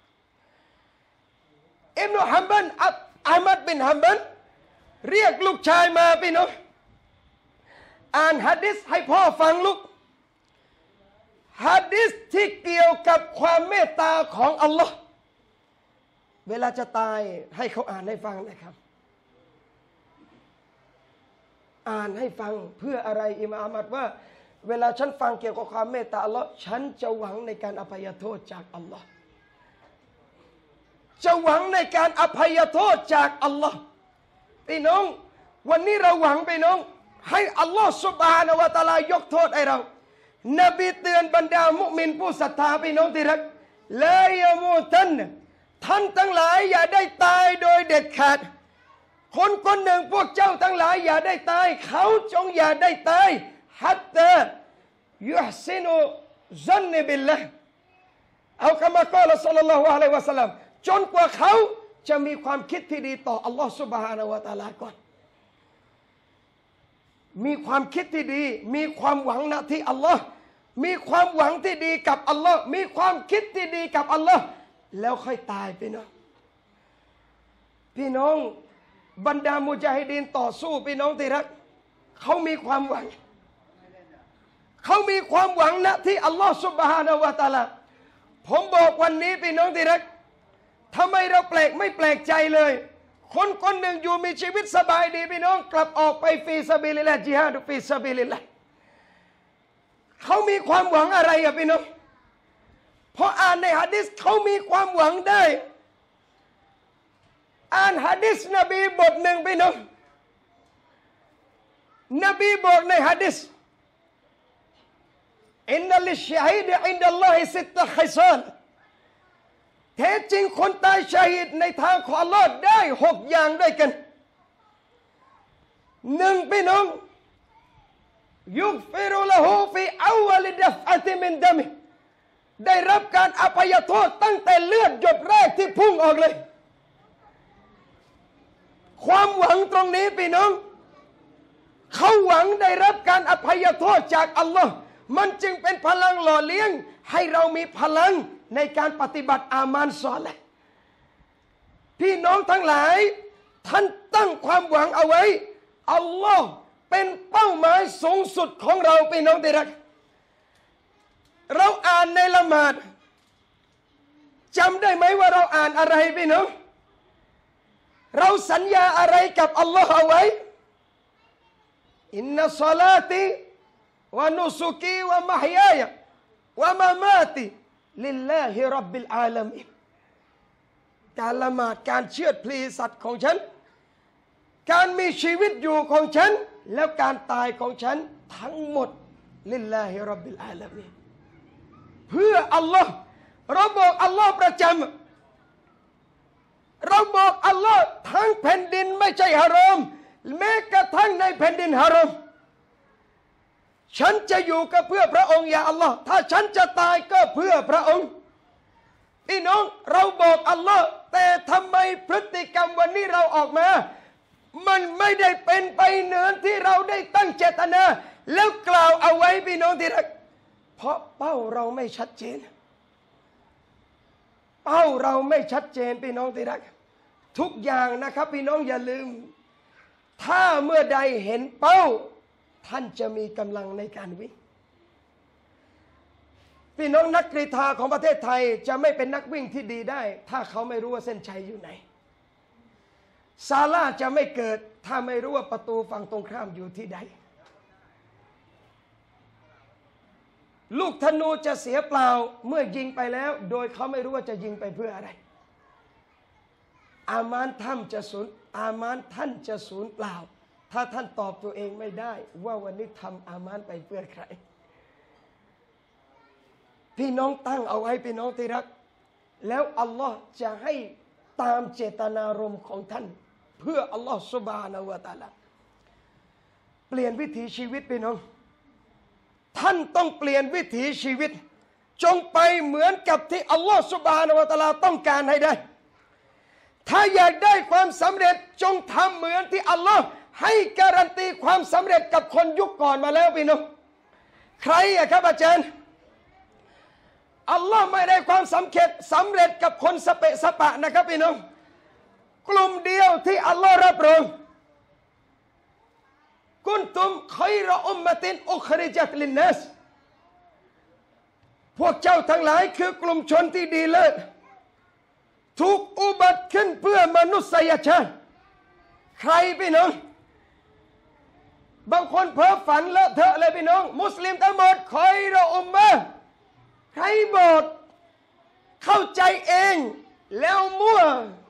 อิบนุฮัมบัลอะห์มัดบินฮัมบัลเรียกลูกชายมาพี่น้องอ่านหะดีษให้พ่อฟังลูกหะดีษที่เกี่ยวกับความเมตตาของอัลลอฮ์เวลาจะตายให้เขาอ่านให้ฟังนะครับอ่านให้ฟังเพื่ออะไรอิหม่ามอะห์มัดว่าเวลาฉันฟังเกี่ยวกับความเมตตาอัลลอฮ์ฉันจะหวังในการอภัยโทษจากอัลลอฮ์จะหวังในการอภัยโทษจากอัลลอฮ์พี่น้องวันนี้เราหวังพี่น้องให้อัลลอฮ์ซุบฮานะฮูวะตะอาลายกโทษให้เรานบีเตือนบรรดามุมินผู้ศรัทธาพี่น้องที่รักลายะมูตันท่านทั้งหลายอย่าได้ตายโดยเด็ดขาดคนคนหนึ่งพวกเจ้าทั้งหลายอย่าได้ตายเขาจงอย่าได้ตายฮัตตายุฮซินุซันนิบิลละเอาคำกล่าวศ็อลลัลลอฮุอะลัยฮิวะซัลลัมจนกว่าเขาจะมีความคิดที่ดีต่ออัลลอฮ์ซุบฮานะฮูวะตะอาลาก่อนมีความคิดที่ดีมีความหวังณที่อัลลอฮ์มีความหวังที่ดีกับอัลลอฮ์มีความคิดที่ดีกับอัลลอฮ์แล้วค่อยตายพี่น้องพี่น้องบรรดามุญาฮิดีนต่อสู้พี่น้องที่รักเขามีความหวังเขามีความหวังณที่อัลลอฮ์ซุบฮานะฮูวะตะอาลาผมบอกวันนี้พี่น้องที่รักทำไมเราแปลกไม่แปลกใจเลยคนคนหนึ่งอยู่มีชีวิตสบายดีพี่น้องกลับออกไปฟีซาบิลิลลาห์จิฮาดฟีซาบิลิลลาห์เขามีความหวังอะไรอะพี่น้องพออ่านในหะดีษเขามีความหวังได้อ่านหะดีษนบีบทหนึ่งพี่น้องนบีบอกในหะดีษอินนัลชะฮีดอินดัลลอฮิสิตตะขิซาลแท้จริงคนตายชะฮีดในทางของอัลลอฮ์ได้หกอย่างด้วยกันหนึ่งพี่น้องยุกฟิรุละฮูฟีอาวลิดัฟอะติมินดามิได้รับการอภัยโทษตั้งแต่เลือดหยดแรกที่พุ่งออกเลยความหวังตรงนี้พี่น้องเขาหวังได้รับการอภัยโทษจากอัลลอฮ์มันจึงเป็นพลังหล่อเลี้ยงให้เรามีพลังในการปฏิบัติอามานซอเลห์พี่น้องทั้งหลายท่านตั้งความหวังเอาไว้อัลลอฮ์เป็นเป้าหมายสูงสุดของเราพี่น้องที่รักเราอ่านในละหมาดจำได้ไหมว่าเราอ่านอะไรพี่น้องเราสัญญาอะไรกับอัลลอฮ์เอาไว้อินนัสศอลาติวะนุสุกีวะมะฮยายะวะมะมาติลิลลาฮิร็อบบิลอาลามีนการละหมาดการเชือดพลีสัตว์ของฉันการมีชีวิตอยู่ของฉันแล้วการตายของฉันทั้งหมดลิลลาฮิร็อบบิลอาลามีนเพื่ออัลลอฮ์เราบอกอัลลอฮ์ประจำเราบอกอัลลอฮ์ทั้งแผ่นดินไม่ใช่ฮารอมแม้กระทั่งในแผ่นดินฮารอมฉันจะอยู่ก็เพื่อพระองค์อย่าอัลลอฮ์ถ้าฉันจะตายก็เพื่อพระองค์พี่น้องเราบอกอัลลอฮ์แต่ทำไมพฤติกรรมวันนี้เราออกมามันไม่ได้เป็นไปเหนือที่เราได้ตั้งเจตนาแล้วกล่าวเอาไว้พี่น้องที่รักเพราะเป้าเราไม่ชัดเจนเป้าเราไม่ชัดเจนพี่น้องที่รักทุกอย่างนะครับพี่น้องอย่าลืมถ้าเมื่อใดเห็นเป้าท่านจะมีกำลังในการวิ่งพี่น้องนักกีฬาของประเทศไทยจะไม่เป็นนักวิ่งที่ดีได้ถ้าเขาไม่รู้ว่าเส้นชัยอยู่ไหนซาร่าจะไม่เกิดถ้าไม่รู้ว่าประตูฝั่งตรงข้ามอยู่ที่ใดลูกธนูจะเสียเปล่าเมื่อยิงไปแล้วโดยเขาไม่รู้ว่าจะยิงไปเพื่ออะไรอามานท่านจะสูญอามานท่านจะสูญเปล่าถ้าท่านตอบตัวเองไม่ได้ว่าวันนี้ทำอามานไปเพื่อใครพี่น้องตั้งเอาไว้พี่น้องที่รักแล้วอัลลอฮ์จะให้ตามเจตนารมณ์ของท่านเพื่ออัลลอฮ์ซุบฮานะฮูวะตะอาลาเปลี่ยนวิถีชีวิตพี่น้องท่านต้องเปลี่ยนวิถีชีวิตจงไปเหมือนกับที่อัลลอฮ์ซุบฮานะฮูวะตะอาลาต้องการให้ได้ถ้าอยากได้ความสำเร็จจงทำเหมือนที่อัลลอฮ์ให้การันตีความสำเร็จกับคนยุคก่อนมาแล้วพี่น้องใครอะครับอาจารย์อัลลอฮ์ไม่ได้ความสำเร็จสำเร็จกับคนสเปะสปะนะครับพี่น้องกลุ่มเดียวที่อัลลอฮ์รับรองกุนตุมขัยรอุมมะตินอุคริจัตลินนัสพวกเจ้าทั้งหลายคือกลุ่มชนที่ดีเลิศถูกอุบัติขึ้นเพื่อมนุษยชาติใครพี่น้องบางคนเพ้อฝันเลอะเทอะเลยพี่น้องมุสลิมทั้งหมดขัยรอุมมะใครบอกเข้าใจเองแล้วมั่ว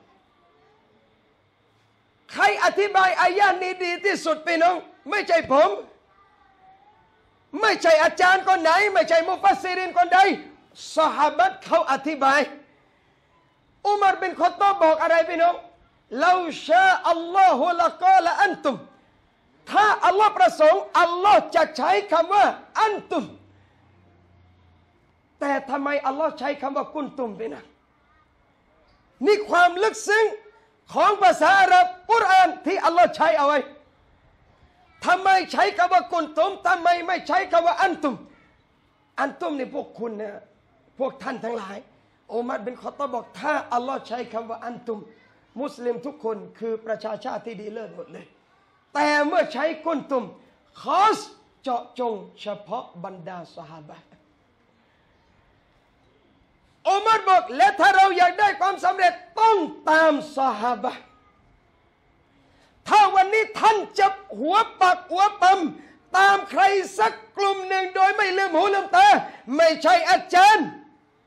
ใครอธิบายอายะนี้ดีที่สุดพี่น้องไม่ใช่ผมไม่ใช่อาจารย์คนไหนไม่ใช่มุฟัสซิรินคนใดซอฮาบะห์เขาอธิบายอุมัรบินค็อฏฏอบบอกอะไรพี่น้องลาชาอัลลอฮุละกาละอันตุมถ้าอัลลอฮ์ประสงค์อัลลอฮ์จะใช้คำว่าอันตุมแต่ทำไมอัลลอฮ์ใช้คำว่ากุนตุมพี่นะนี่ความลึกซึ้งของภาษาอาหรับกุรอานที่อัลลอฮ์ใช้เอาไว้ทำไมใช้คำว่ากุนตุมทำไมไม่ใช้คำว่าอันตุมอันตุมนี่พวกคุณเนี่ยพวกท่านทั้งหลายอุมัรบินค็อฏฏอบบอกถ้าอัลลอฮ์ใช้คำว่าอันตุมมุสลิมทุกคนคือประชาชาติที่ดีเลิศหมดเลยแต่เมื่อใช้กุนตุมคอสเจาะจงเฉพาะบรรดาซอฮาบะห์อุมัรบอกและถ้าเราอยากได้ความสำเร็จต้องตามซอฮาบะห์ถ้าวันนี้ท่านจะหัวปักหัวปั๊มตามใครสักกลุ่มหนึ่งโดยไม่ลืมหูลืมตาไม่ใช่อาจารย์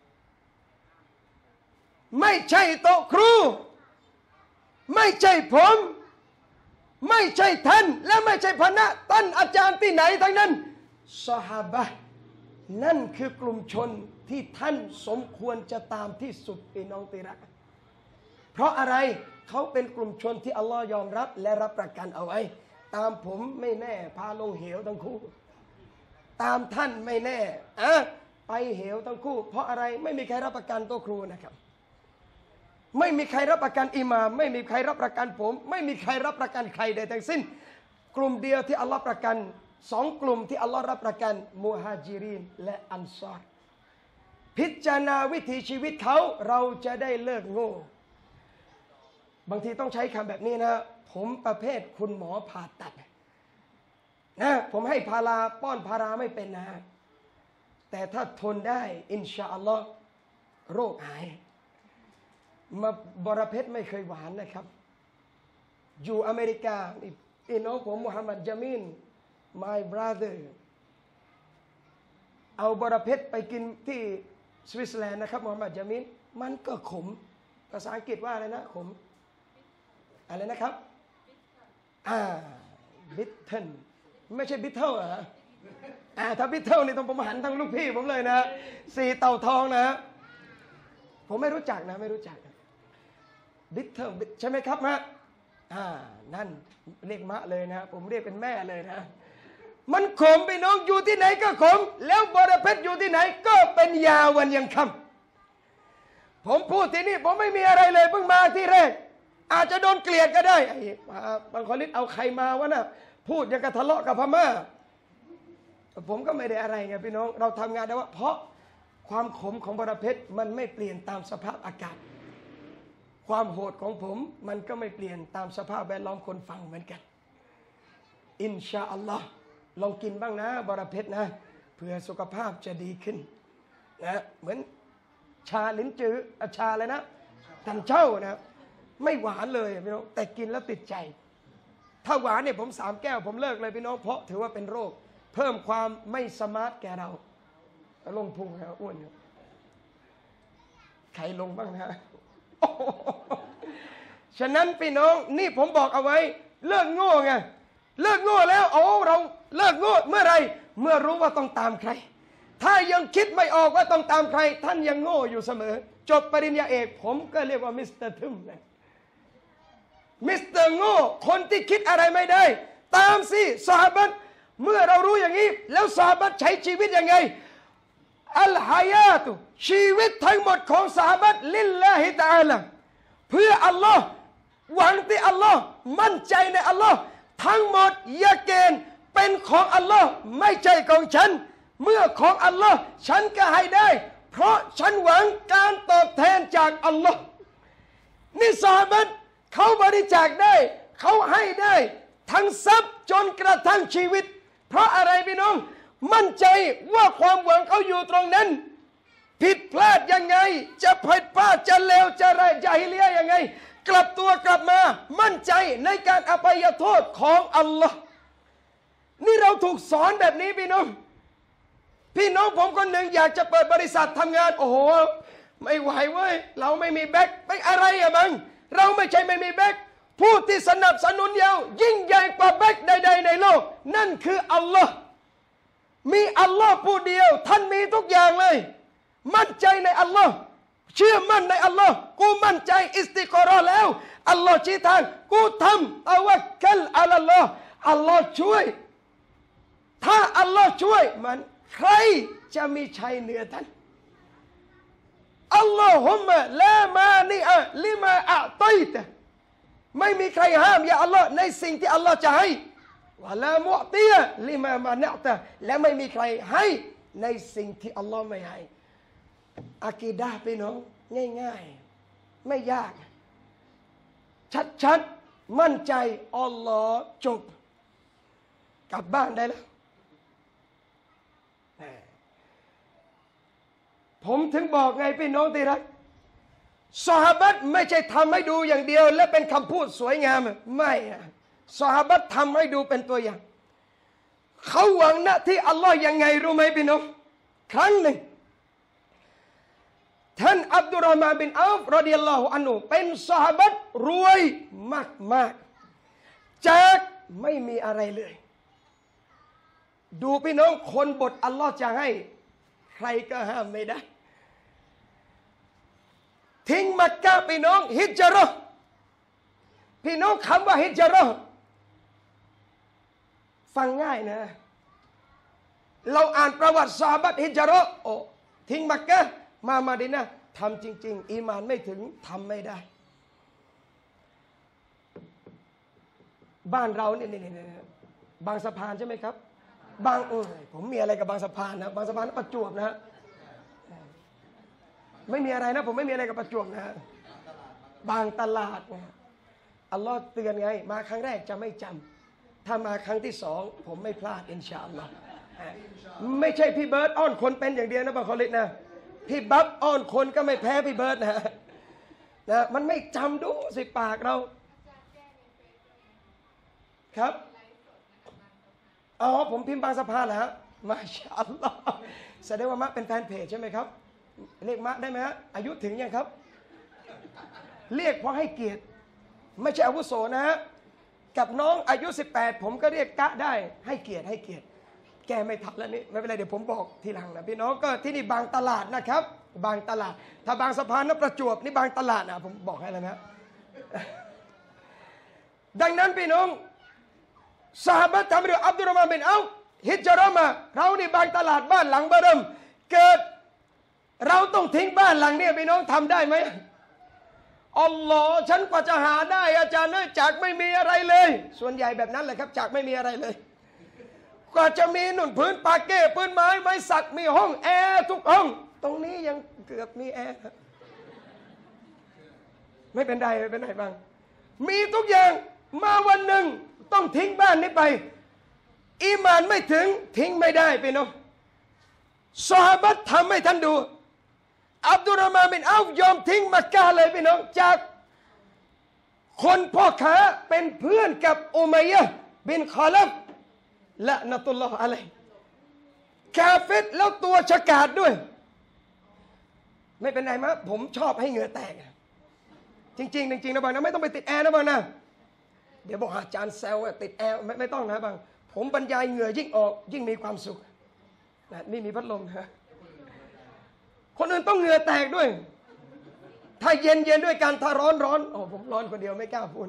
ไม่ใช่โต๊ะครูไม่ใช่ผมไม่ใช่ท่านและไม่ใช่พนะท่านอาจารย์ที่ไหนทั้งนั้นซอฮาบะห์นั่นคือกลุ่มชนที่ท่านสมควรจะตามที่สุดพี่น้องที่รักเพราะอะไรเขาเป็นกลุ่มชนที่อัลลอฮ์ยอมรับและรับประกันเอาไว้ตามผมไม่แน่พาลงเหวทั้งคู่ตามท่านไม่แน่อะไปเหวทั้งคู่เพราะอะไรไม่มีใครรับประกันตัวครูนะครับไม่มีใครรับประกันอิหม่ามไม่มีใครรับประกันผมไม่มีใครรับประกันใครใดทั้งสิ้นกลุ่มเดียวที่อัลลอฮ์ประกันสองกลุ่มที่อัลลอฮ์รับประกันมุฮาจิรินและอันซอรพิจารณาวิถีชีวิตเขาเราจะได้เลิกโง่บางทีต้องใช้คำแบบนี้นะผมประเภทคุณหมอผ่าตัดนะผมให้พาราป้อนพาราไม่เป็นนะแต่ถ้าทนได้อินชาอัลลอฮ์โรคหายมาบรเพชรไม่เคยหวานนะครับอยู่อเมริกาพี่น้องผมมุฮัมมัดจามิน my brother เอาบรเพชรไปกินที่สวิตเซอร์แลนด์นะครับมุฮัมมัดจามินมันก็ขมภาษาอังกฤษว่าอะไรนะขมอะไรนะครับอ่าบิทเทิลไม่ใช่บิทเทิลอ่ะอ่าถ้าบิทเทิลนี่ต้องผมหันทั้งลูกพี่ผมเลยนะสี่เต่าทองนะผมไม่รู้จักนะไม่รู้จักบิทเทิลใช่ไหมครับนะอ่านั่นเรียกมะเลยนะผมเรียกเป็นแม่เลยนะมันขมไปน้องอยู่ที่ไหนก็ขมแล้วบรเพชรอยู่ที่ไหนก็เป็นยาวันยังค่ำผมพูดที่นี่ผมไม่มีอะไรเลยเพิ่งมาที่แรกอาจจะโดนเกลียดก็ได้ไอ้บางคนนิดเอาใครมาวะนะพูดอย่างกับทะเลาะกับพม่าผมก็ไม่ได้อะไรไงพี่น้องเราทำงานได้ว่าเพราะความขมของบรเพชรมันไม่เปลี่ยนตามสภาพอากาศความโหดของผมมันก็ไม่เปลี่ยนตามสภาพแวดล้อมคนฟังเหมือนกันอินชาอัลลอฮ์ลองกินบ้างนะบรเพชรนะเพื่อสุขภาพจะดีขึ้นนะเหมือนชาลิ้นจือชาเลยนะถังเช่านะไม่หวานเลยพี่น้องแต่กินแล้วติดใจถ้าหวานเนี่ยผมสามแก้วผมเลิกเลยพี่น้องเพราะถือว่าเป็นโรคเพิ่มความไม่สมาร์ทแก่เราลงพุงนะอ้วนครับใครลงบ้างนะฉะนั้นพี่น้องนี่ผมบอกเอาไว้เลิกโง่ไงเลิกโง่แล้วโอ้เราเลิกโง่เมื่อไรเมื่อรู้ว่าต้องตามใครถ้ายังคิดไม่ออกว่าต้องตามใครท่านยังโง่อยู่เสมอจบปริญญาเอกผมก็เรียกว่ามิสเตอร์ทึมนะมิสเตอร์โง่คนที่คิดอะไรไม่ได้ตามสิซอฮาบะห์เมื่อเรารู้อย่างนี้แล้วซอฮาบะห์ใช้ชีวิตยังไงอัลฮายาตุชีวิตทั้งหมดของซอฮาบะห์ลิลลาฮิตะอาลาเพื่ออัลลอฮ์หวังที่อัลลอฮ์มั่นใจในอัลลอฮ์ทั้งหมดยาเกณฑ์เป็นของอัลลอฮ์ไม่ใช่ของฉันเมื่อของอัลลอฮ์ฉันก็ให้ได้เพราะฉันหวังการตอบแทนจากอัลลอฮ์นี่ซอฮาบะห์เขาบริจาคได้เขาให้ได้ทั้งทรัพย์จนกระทั่งชีวิตเพราะอะไรพี่น้องมั่นใจว่าความหวังเขาอยู่ตรงนั้นผิดพลาดยังไงจะผิดพลาดจะเลวจะไรจะฮิเลียยังไงกลับตัวกลับมามั่นใจในการอภัยโทษของอัลลอฮ์นี่เราถูกสอนแบบนี้พี่น้องพี่น้องผมคนหนึ่งอยากจะเปิดบริษัททำงานโอ้โหไม่ไหวเว้ยเราไม่มีแบ็คแบ็คอะไรอะบังเราไม่ใช่ไม่มีแบ็คผู้ที่สนับสนุนเรายิ่งใหญ่กว่าแบ็คใดๆในโลกนั่นคืออัลลอฮ์มีอัลลอฮ์ผู้เดียวท่านมีทุกอย่างเลยมั่นใจในอัลลอฮ์เชื่อมั่นในอัลลอฮ์กูมั่นใจอิสติกรอแล้วอัลลอฮ์ชี้ทางกูทำตะวักกัลอัลลอฮ์อัลลอฮ์ช่วยถ้าอัลลอฮ์ช่วยมันใครจะมีชัยเหนือท่านอัลลอฮุมะลามานิอะลิมาอะตัยตะไม่มีใครห้ามอย่าอัลลอฮ์ในสิ่งที่อัลลอฮ์จะให้วะลามุอติยะลิมามานะตะและไม่มีใครให้ในสิ่งที่อัลลอฮ์ไม่ให้อากีดะห์พี่น้องง่ายๆไม่ยากชัดๆมั่นใจอัลลอฮ์จบกลับบ้านได้แล้วผผมถึงบอกไงพี่น้องที่รักซอฮาบะห์ไม่ใช่ทำให้ดูอย่างเดียวและเป็นคำพูดสวยงามไม่ซอฮาบะห์ทำให้ดูเป็นตัวอย่างเขาหวังหน้าที่อัลลอฮ์ยังไงรู้ไหมพี่น้องครั้งหนึ่งท่านอับดุลรอห์มานบินอัฟรอฎิยัลลอฮุอันฮุเป็นซอฮาบะห์รวยมากมากจากไม่มีอะไรเลยดูพี่น้องคนบทอัลลอฮ์จะให้ใครก็ห้ามไม่ได้ทิ้งมักกะพี่น้องฮิจเราะห์พี่น้องคำว่าฮิจเราะห์ฟังง่ายนะเราอ่านประวัติซอฮาบะห์ฮิจเราะห์โอ้ทิ้งมักกะมามาดินะทำจริงๆอีมานไม่ถึงทำไม่ได้บ้านเราเนี่ยบางสะพานใช่ไหมครับบางเออผมมีอะไรกับบางสะพานนะบางสะพานประจวบนะฮะไม่มีอะไรนะผมไม่มีอะไรกับประจวบนะฮะบางตลาดนะอัลลอฮ์เตือนไงมาครั้งแรกจะไม่จำถ้ามาครั้งที่สองผมไม่พลาดอินชาอัลลอฮ์ไม่ใช่พี่เบิร์ดอ้อนคนเป็นอย่างเดียวนะบางคนเลยนะพี่บับอ้อนคนก็ไม่แพ้พี่เบิร์ดนะนะมันไม่จำดูสิปากเราครับอ๋อผมพิมพ์บางสะพานเหรอฮะมาชาอัลลอฮ์แสดงว่ามะเป็นแฟนเพจใช่ไหมครับเรียกมะได้ไหมฮะอายุถึงยังครับเรียกเพราะให้เกียรติไม่ใช่อาวุโสนะฮะกับน้องอายุสิบแปดผมก็เรียกกะได้ให้เกียรติให้เกียรติแกไม่ทันแล้วนี่ไม่เป็นไรเดี๋ยวผมบอกทีหลังนะพี่น้องก็ที่นี่บางตลาดนะครับบางตลาดถ้าบางสะพานนับประจวบนี่บางตลาดนะผมบอกให้แล้วนะดังนั้นพี่น้องซอฮาบะห์ทำเรื่องอับดุลรอห์มานบินอัฟฮิจเราะห์มาเรานี่บางตลาดบ้านหลังเบิ่มเกิดเราต้องทิ้งบ้านหลังนี้พี่น้องทำได้ไหมอัลลอฮ์ฉันกว่าจะหาได้อาจารย์เนื่องจากไม่มีอะไรเลยส่วนใหญ่แบบนั้นแหละครับจากไม่มีอะไรเลยกว่าจะมีหนุนพื้นปาเก้พื้นไม้ไม้สักมีห้องแอร์ทุกห้องตรงนี้ยังเกือบมีแอร์ไม่เป็นไรไม่เป็นไรบ้างมีทุกอย่างมาวันหนึ่งต้องทิ้งบ้านนี้ไปอีมานไม่ถึงทิ้งไม่ได้พี่น้องซอฮาบะห์ทำให้ท่านดูอับดุลรอห์มานบินอัฟยอมทิ้งมักกะเลยพี่น้องจากคนพ่อค้าเป็นเพื่อนกับอุมัยยะห์บินคอลัฟละนะตุลลอฮ์อะลัยฮิกาเฟรแล้วตัวฉกาจด้วยไม่เป็นไรมะผมชอบให้เหงื่อแตกจริงๆจริงๆนะบางนะไม่ต้องไปติดแอร์นะบางนะเดี๋ยวบอกอาจารย์แซวติดแอร์ไม่ไม่ต้องนะบางผมบรรยายเหงื่อยิ่งออกยิ่งมีความสุขนะนี่มีพัดลมนะคนอื่นต้องเหงื่อแตกด้วยถ้าเย็นเย็นด้วยกันถ้าร้อนร้อนโอ้ผมร้อนคนเดียวไม่กล้าพูด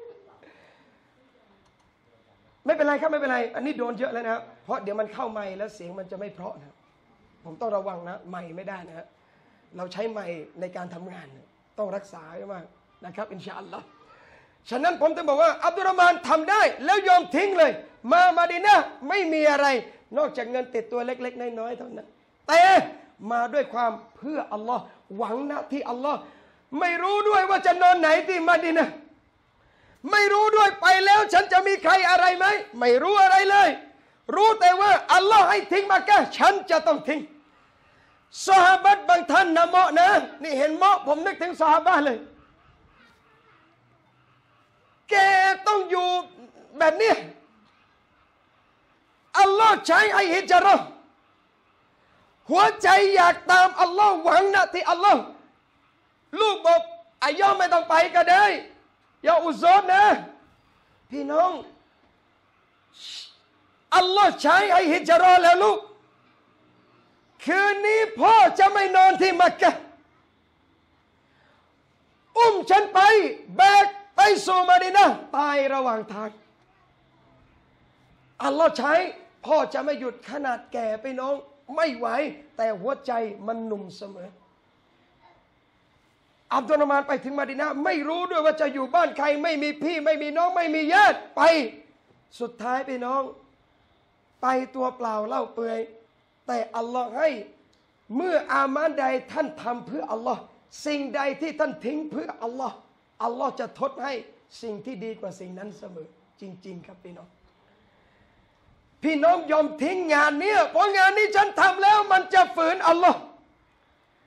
ไม่เป็นไรครับไม่เป็นไรอันนี้โดนเยอะแล้วนะเพราะเดี๋ยวมันเข้าไมค์แล้วเสียงมันจะไม่เพราะนะผมต้องระวังนะไมค์ไม่ได้นะเราใช้ไมค์ในการทำงานต้องรักษาไว้มากนะครับอินชาอัลลอฮ์ฉะนั้นผมจะบอกว่าอับดุลรอห์มานทำได้แล้วยอมทิ้งเลยมามาดีนะไม่มีอะไรนอกจากเงินติดตัวเล็กๆน้อยๆเท่านั้นแต่มาด้วยความเพื่ออัลลอฮ์หวังหน้าที่อัลลอฮ์ไม่รู้ด้วยว่าจะนอนไหนที่มะดีนะห์ไม่รู้ด้วยไปแล้วฉันจะมีใครอะไรไหมไม่รู้อะไรเลยรู้แต่ว่าอัลลอฮ์ให้ทิ้งมักกะห์ฉันจะต้องทิ้งซอฮาบะห์บางท่านนะเหมาะนะนี่เห็นเหมาะผมนึกถึงซอฮาบะห์เลยแกต้องอยู่แบบนี้อัลลอฮ์ใช้ให้ฮิจเราะห์หัวใจอยากตามอัลลอฮ์หวังหน้าที่อัลลอฮ์ลูกบอกอายอมไม่ต้องไปก็ได้อย่าอุซรนะพี่น้องอัลลอฮ์ใช้ให้ฮิจเราะห์แล้วลูกคืนนี้พ่อจะไม่นอนที่มักกะห์อุ้มฉันไปแบกไปสู่มะดีนะห์ตายระหว่างทางอัลลอฮ์ใช้พ่อจะไม่หยุดขนาดแก่ไปน้องไม่ไหวแต่หัวใจมันหนุ่มเสมออับดุลรอห์มานไปถึงมะดีนะห์ไม่รู้ด้วยว่าจะอยู่บ้านใครไม่มีพี่ไม่มีน้องไม่มีญาติไปสุดท้ายพี่น้องไปตัวเปล่าเล่าเปลือยแต่อัลลอฮ์ให้เมื่ออามานใดท่านทำเพื่ออัลลอฮ์สิ่งใดที่ท่านทิ้งเพื่ออัลลอฮ์อัลลอฮ์จะทดให้สิ่งที่ดีกว่าสิ่งนั้นเสมอจริงๆครับพี่น้องพี่น้องยอมทิ้งงานนี้เพราะงานนี้ฉันทำแล้วมันจะฝืนอัลลอฮ์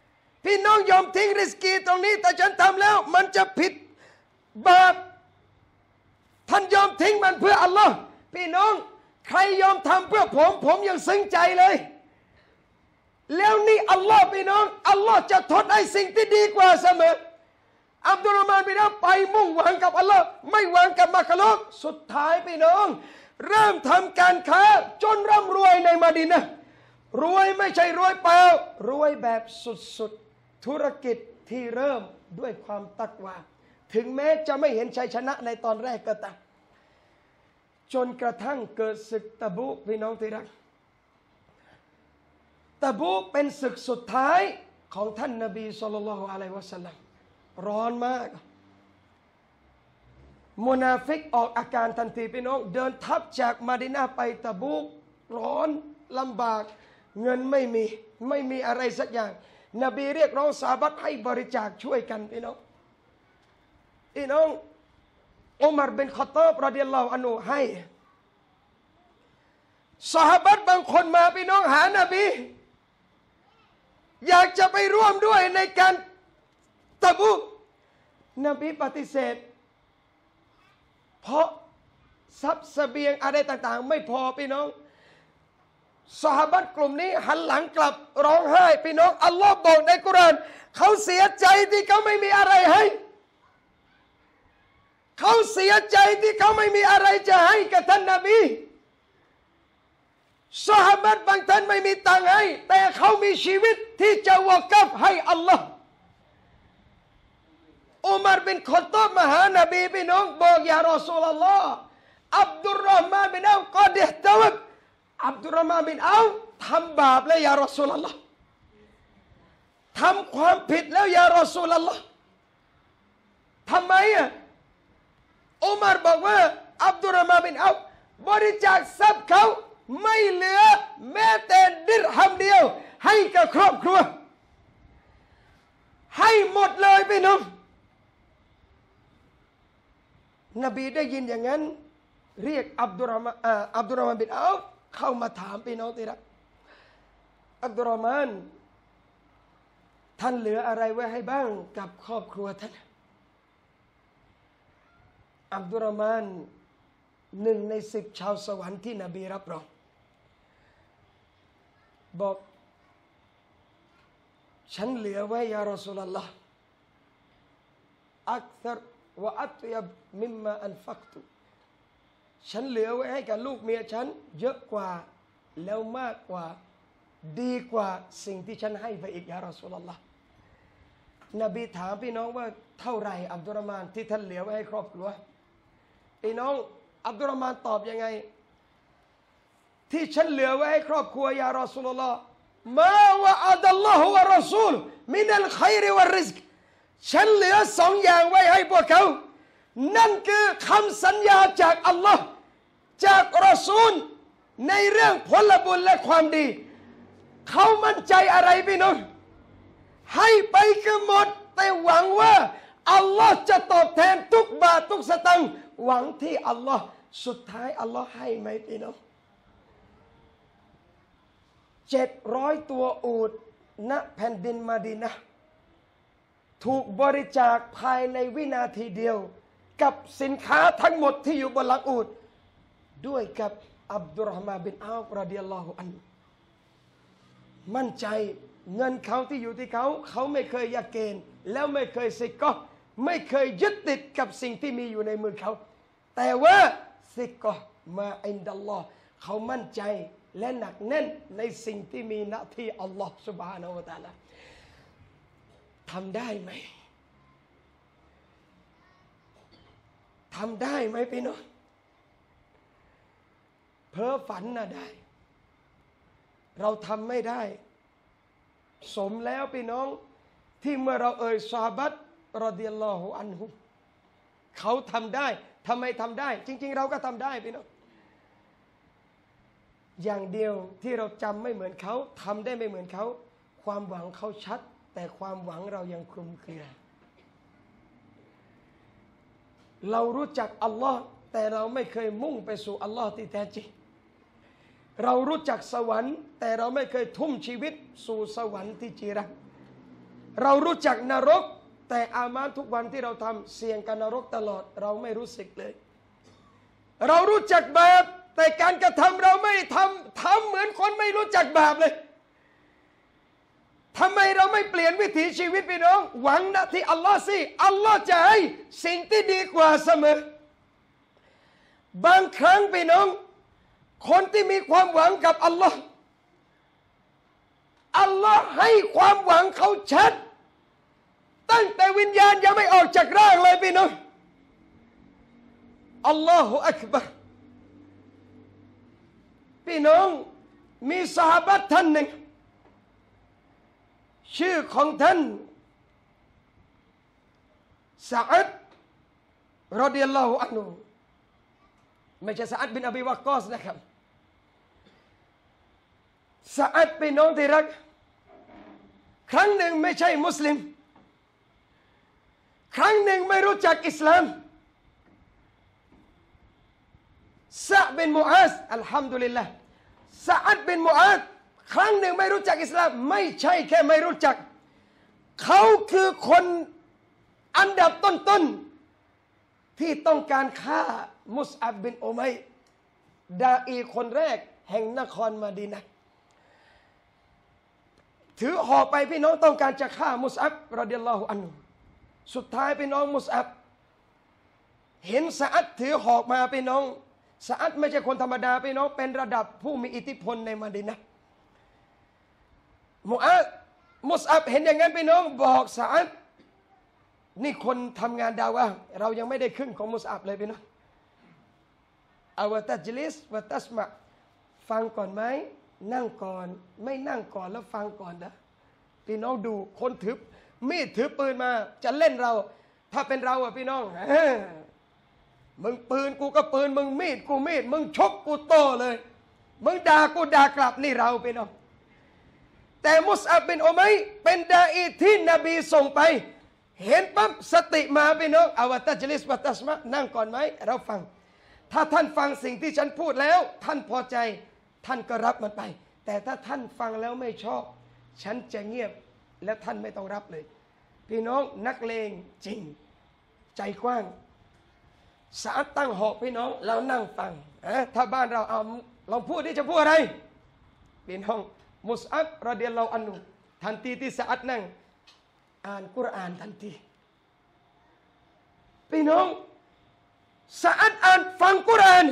พี่น้องยอมทิ้งริสกีตรงนี้แต่ฉันทำแล้วมันจะผิดบาปท่านยอมทิ้งมันเพื่ออัลลอฮ์พี่น้องใครยอมทำเพื่อผมผมยังซึ้งใจเลยแล้วนี่อัลลอฮ์พี่น้องอัลลอฮ์จะทดให้สิ่งที่ดีกว่าเสมออับดุลรอห์มานบินอัฟไปมุ่งหวังกับอัลลอฮ์ไม่หวังกับมักลุกสุดท้ายพี่น้องเริ่มทำการค้าจนร่ำรวยในมะดีนะห์รวยไม่ใช่รวยเปล่ารวยแบบสุดๆธุรกิจที่เริ่มด้วยความตักวาถึงแม้จะไม่เห็นชัยชนะในตอนแรกก็ตามจนกระทั่งเกิดศึกตะบูกพี่น้องที่รักตะบูกเป็นศึกสุดท้ายของท่านนบีศ็อลลัลลอฮุอะลัยฮิวะซัลลัมร้อนมากมุนาฟิกออกอาการทันทีพี่น้องเดินทัพจากมะดีนะห์ไปตะบูกร้อนลำบากเงินไม่มีไม่มีอะไรสักอย่างนบีเรียกร้องซอฮาบะห์ให้บริจาคช่วยกันพี่น้องพี่น้องอุมัรบินค็อฏฏอบรอฎิยัลลอฮุอันฮุให้ซอฮาบะห์บางคนมาพี่น้องหานบีอยากจะไปร่วมด้วยในการตะบูกนบีปฏิเสธเพราะทรัพย์เสบียงอะไรต่างๆไม่พอพี่น้องซอฮาบะห์กลุ่มนี้หันหลังกลับร้องไห้พี่น้องอัลลอฮ์บอกในกุรอานเขาเสียใจที่เขาไม่มีอะไรให้เขาเสียใจที่เขาไม่มีอะไรจะให้กับท่านนบีซอฮาบะห์บางท่านไม่มีตังค์ให้แต่เขามีชีวิตที่จะวะกัฟให้อัลลอฮ์อุมัรบินค็อฏฏอบมาหานบีพี่น้องบอกยารอซูลุลลอฮ์อับดุลรอห์มานบินเอาฟกอดิฮตะวับอับดุลรอห์มานบินเอาฟทำบาปแล้วยารอซูลุลลอฮ์ทำความผิดแล้วยารอซูลุลลอฮ์ทำไมอ่ะอุมัรบอกว่าอับดุลรอห์มานบินเอาฟบริจาคทรัพย์เขาไม่เหลือแม้แต่ดิรฮัมเดียวให้กับครอบครัวให้หมดเลยพี่น้องนบีได้ยินอย่างนั้นเรียกอับดุลรอห์มานอับดุลรอห์มานบินเอาฟเข้ามาถามพี่น้องที่รักอับดุลรอห์มานท่านเหลืออะไรไว้ให้บ้างกับครอบครัวท่านอับดุลรอห์มานหนึ่งในสิบชาวสวรรค์ที่นบีรับรองบอกฉันเหลือไว้ยารอซูลุลลอฮ์อักษรวะอัตยับมิมมาอันฟักตุฉันเหลือไว้ให้กับลูกเมียฉันเยอะกว่าแล้วมากกว่าดีกว่าสิ่งที่ฉันให้ไปอีกยารอซูลุลลอฮ์นบีถามพี่น้องว่าเท่าไหร่อับดุลรอห์มานที่ท่านเหลือไว้ให้ครอบครัวพี่น้องอับดุลรอห์มานตอบยังไงที่ฉันเหลือไว้ให้ครอบครัวยารอซูลุลลอฮ์มาวะอัดัลลอฮุวะรอซูลมินัลค็อยรวะริซกฉันเหลือสองอย่างไว้ให้พวกเขานั่นคือคำสัญญาจากอัลลอฮ์จากรอซูลในเรื่องผลบุญและความดีเขามั่นใจอะไรพี่น้องให้ไปคือหมดแต่หวังว่าอัลลอฮ์จะตอบแทนทุกบาททุกสตางค์หวังที่อัลลอฮ์สุดท้ายอัลลอฮ์ให้ไหมพี่น้องเจ็ดร้อยตัวอูฐณแผ่นดินมะดีนะห์ถูกบริจาคภายในวินาทีเดียวกับสินค้าทั้งหมดที่อยู่บนหลังอูฐด้วยกับอับดุลรอห์มานบินเอาฟรอฎิยัลลอฮุอันฮุมั่นใจเงินเขาที่อยู่ที่เขาเขาไม่เคยยากเกณฑ์แล้วไม่เคยซิกก็ไม่เคยยึดติดกับสิ่งที่มีอยู่ในมือเขาแต่ว่าซิกก็มาอินดัลลอฮ์เขามั่นใจและหนักแน่นในสิ่งที่มีหน้าที่อัลลอฮ์ซุบฮานะฮูวะตะอาลาทำได้ไหมทำได้ไหมพี่น้องเพ้อฝันน่ะได้เราทำไม่ได้สมแล้วพี่น้องที่เมื่อเราเอ่ยซอฮาบะห์รอฎิยัลลอฮุอันฮุเขาทำได้ทำไมทำได้จริงๆเราก็ทำได้พี่น้องอย่างเดียวที่เราจำไม่เหมือนเขาทำได้ไม่เหมือนเขาความหวังเขาชัดแต่ความหวังเรายังคลุมเครือเรารู้จักอัลลอฮ์แต่เราไม่เคยมุ่งไปสู่อัลลอฮ์ที่แท้จริงเรารู้จักสวรรค์แต่เราไม่เคยทุ่มชีวิตสู่สวรรค์ที่จีรังเรารู้จักนรกแต่อามาลทุกวันที่เราทำเสี่ยงกับนรกตลอดเราไม่รู้สึกเลยเรารู้จักบาปแต่การกระทำเราไม่ทำทำเหมือนคนไม่รู้จักบาปเลยทำไมเราไม่เปลี่ยนวิถีชีวิตพี่น้องหวังนะที่อัลลอฮ์สิอัลลอฮ์จะให้สิ่งที่ดีกว่าเสมอบางครั้งพี่น้องคนที่มีความหวังกับอัลลอฮ์อัลลอฮ์ให้ความหวังเขาชัดตั้งแต่วิญญาณยังไม่ออกจากร่างเลยพี่น้องอัลลอฮฺอักบัรพี่น้องมีซอฮาบะห์ท่านหนึ่งชื่อของท่านซะอัดรอฎิยัลลอฮุอันฮุไม่ใช่ซะอัดบินอบีวักกอสนะครับซะอัดพี่น้องที่รักครั้งหนึ่งไม่ใช่มุสลิมครั้งหนึ่งไม่รู้จักอิสลามซะบินมุอาซอัลฮัมดุลิลลาห์ซะอัดบินมุอาซครั้งหนึ่งไม่รู้จักอิสลามไม่ใช่แค่ไม่รู้จักเขาคือคนอันดับต้นๆที่ต้องการฆ่ามุสอับบินอุมัยดาอีคนแรกแห่งนครมะดีนะห์ถือหอกไปพี่น้องต้องการจะฆ่ามุสอับรอฎิยัลลอฮุอันฮุสุดท้ายพี่น้องมุสอับเห็นซะอัดถือหอกมาพี่น้องซะอัดไม่ใช่คนธรรมดาพี่น้องเป็นระดับผู้มีอิทธิพลในมะดีนะห์มุอาซมุสอับเห็นอย่างนั้นพี่น้องบอกซะอัดนี่คนทำงานดาวะเรายังไม่ได้ครึ่งของมุสอับเลยพี่น้องเอาวะตัจลิสวะตัสมะฟังก่อนไหมนั่งก่อนไม่นั่งก่อนแล้วฟังก่อนนะพี่น้องดูคนถือมีดถือปืนมาจะเล่นเราถ้าเป็นเราอะพี่น้องมึงปืนกูก็ปืนมึงมีดกูมีดมึงชกกูโต้เลยมึงด่ากูด่ากลับนี่เราพี่น้องแต่มุสอับบินอุมัยเป็นดาอีที่นบีส่งไปเห็นปั๊บสติมาพี่น้องอาวะตัจลิสวะตัสมะนั่งก่อนไหมเราฟังถ้าท่านฟังสิ่งที่ฉันพูดแล้วท่านพอใจท่านก็รับมันไปแต่ถ้าท่านฟังแล้วไม่ชอบฉันจะเงียบและท่านไม่ต้องรับเลยพี่น้องนักเลงจริงใจกว้างสะอัดตั้งหอกพี่น้องเรานั่งฟังถ้าบ้านเราเอาลองพูดที่จะพูดอะไรพี่น้องมุสอับรอฎิยัลลอฮุอันฮุทันทีที่สะอัดนั่งอ่านกุรอานทันทีพี่น้องสะอัดอ่านฟังกุรอาน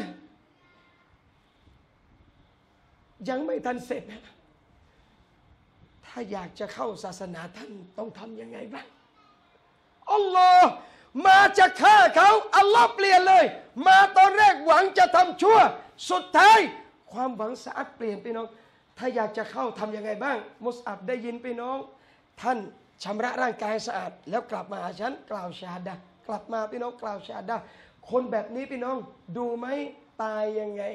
ยังไม่ทันเสร็จถ้าอยากจะเข้าศาสนาท่านต้องทำยังไงบ้างอัลลอฮ์มาจะฆ่าเขาอัลลอฮ์เปลี่ยนเลยมาตอนแรกหวังจะทำชั่วสุดท้ายความหวังสะอัดเปลี่ยนพี่น้องถ้าอยากจะเข้าทำยังไงบ้างมุสอับได้ยินพี่น้องท่านชำระร่างกายสะอาดแล้วกลับมาหาฉันกล่าวชาฮาดะห์กลับมาพี่น้องกล่าวชาฮาดะห์คนแบบนี้พี่น้องดูไหมตายยังไง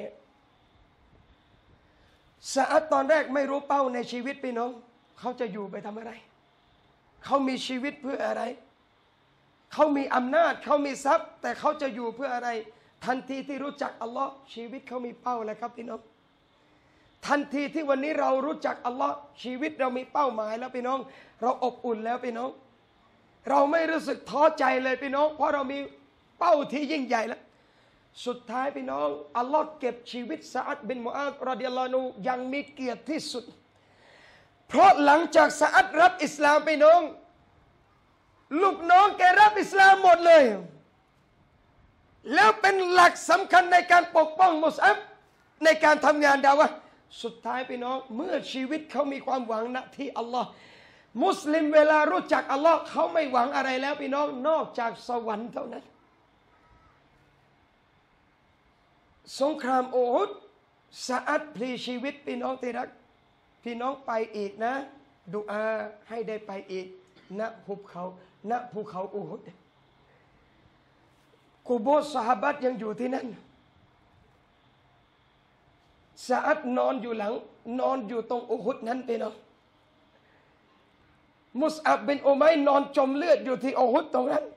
สะอัดตอนแรกไม่รู้เป้าในชีวิตพี่น้องเขาจะอยู่ไปทำอะไรเขามีชีวิตเพื่ออะไรเขามีอำนาจเขามีทรัพย์แต่เขาจะอยู่เพื่ออะไรทันทีที่รู้จักอัลลอฮ์ชีวิตเขามีเป้าแล้วครับพี่น้องทันทีที่วันนี้เรารู้จักอัลลอฮ์ชีวิตเรามีเป้าหมายแล้วพี่น้องเราอบอุ่นแล้วพี่น้องเราไม่รู้สึกท้อใจเลยพี่น้องเพราะเรามีเป้าที่ยิ่งใหญ่แล้วสุดท้ายพี่น้องอัลลอฮ์เก็บชีวิตซะอัดบินมุอาซรอฎิยัลลอฮุอันฮุยังมีเกียรติที่สุดเพราะหลังจากซะอัดรับอิสลามพี่น้องลูกน้องแกรับอิสลามหมดเลยแล้วเป็นหลักสำคัญในการปกป้องมุสอับในการทำงานดาวะห์สุดท้ายพี่น้องเมื่อชีวิตเขามีความหวังณที่อัลลอฮ์มุสลิมเวลารู้จักอัลลอฮ์เขาไม่หวังอะไรแล้วพี่น้องนอกจากสวรรค์เท่านั้นสงครามอูฮุดซะอัดพลีชีวิตพี่น้องที่รักพี่น้องไปอีกนะดุอาให้ได้ไปอีกณภูเขาณภูเขาอูฮุดกุโบร์ซอฮาบะห์ยังอยู่ที่นั่นซะอัดนอนอยู่หลังนอนอยู่ตรงอูฮุดนั้นพี่น้องมุสอับบินอุมัยนอนจมเลือดอยู่ที่อูฮุดตรงนั้น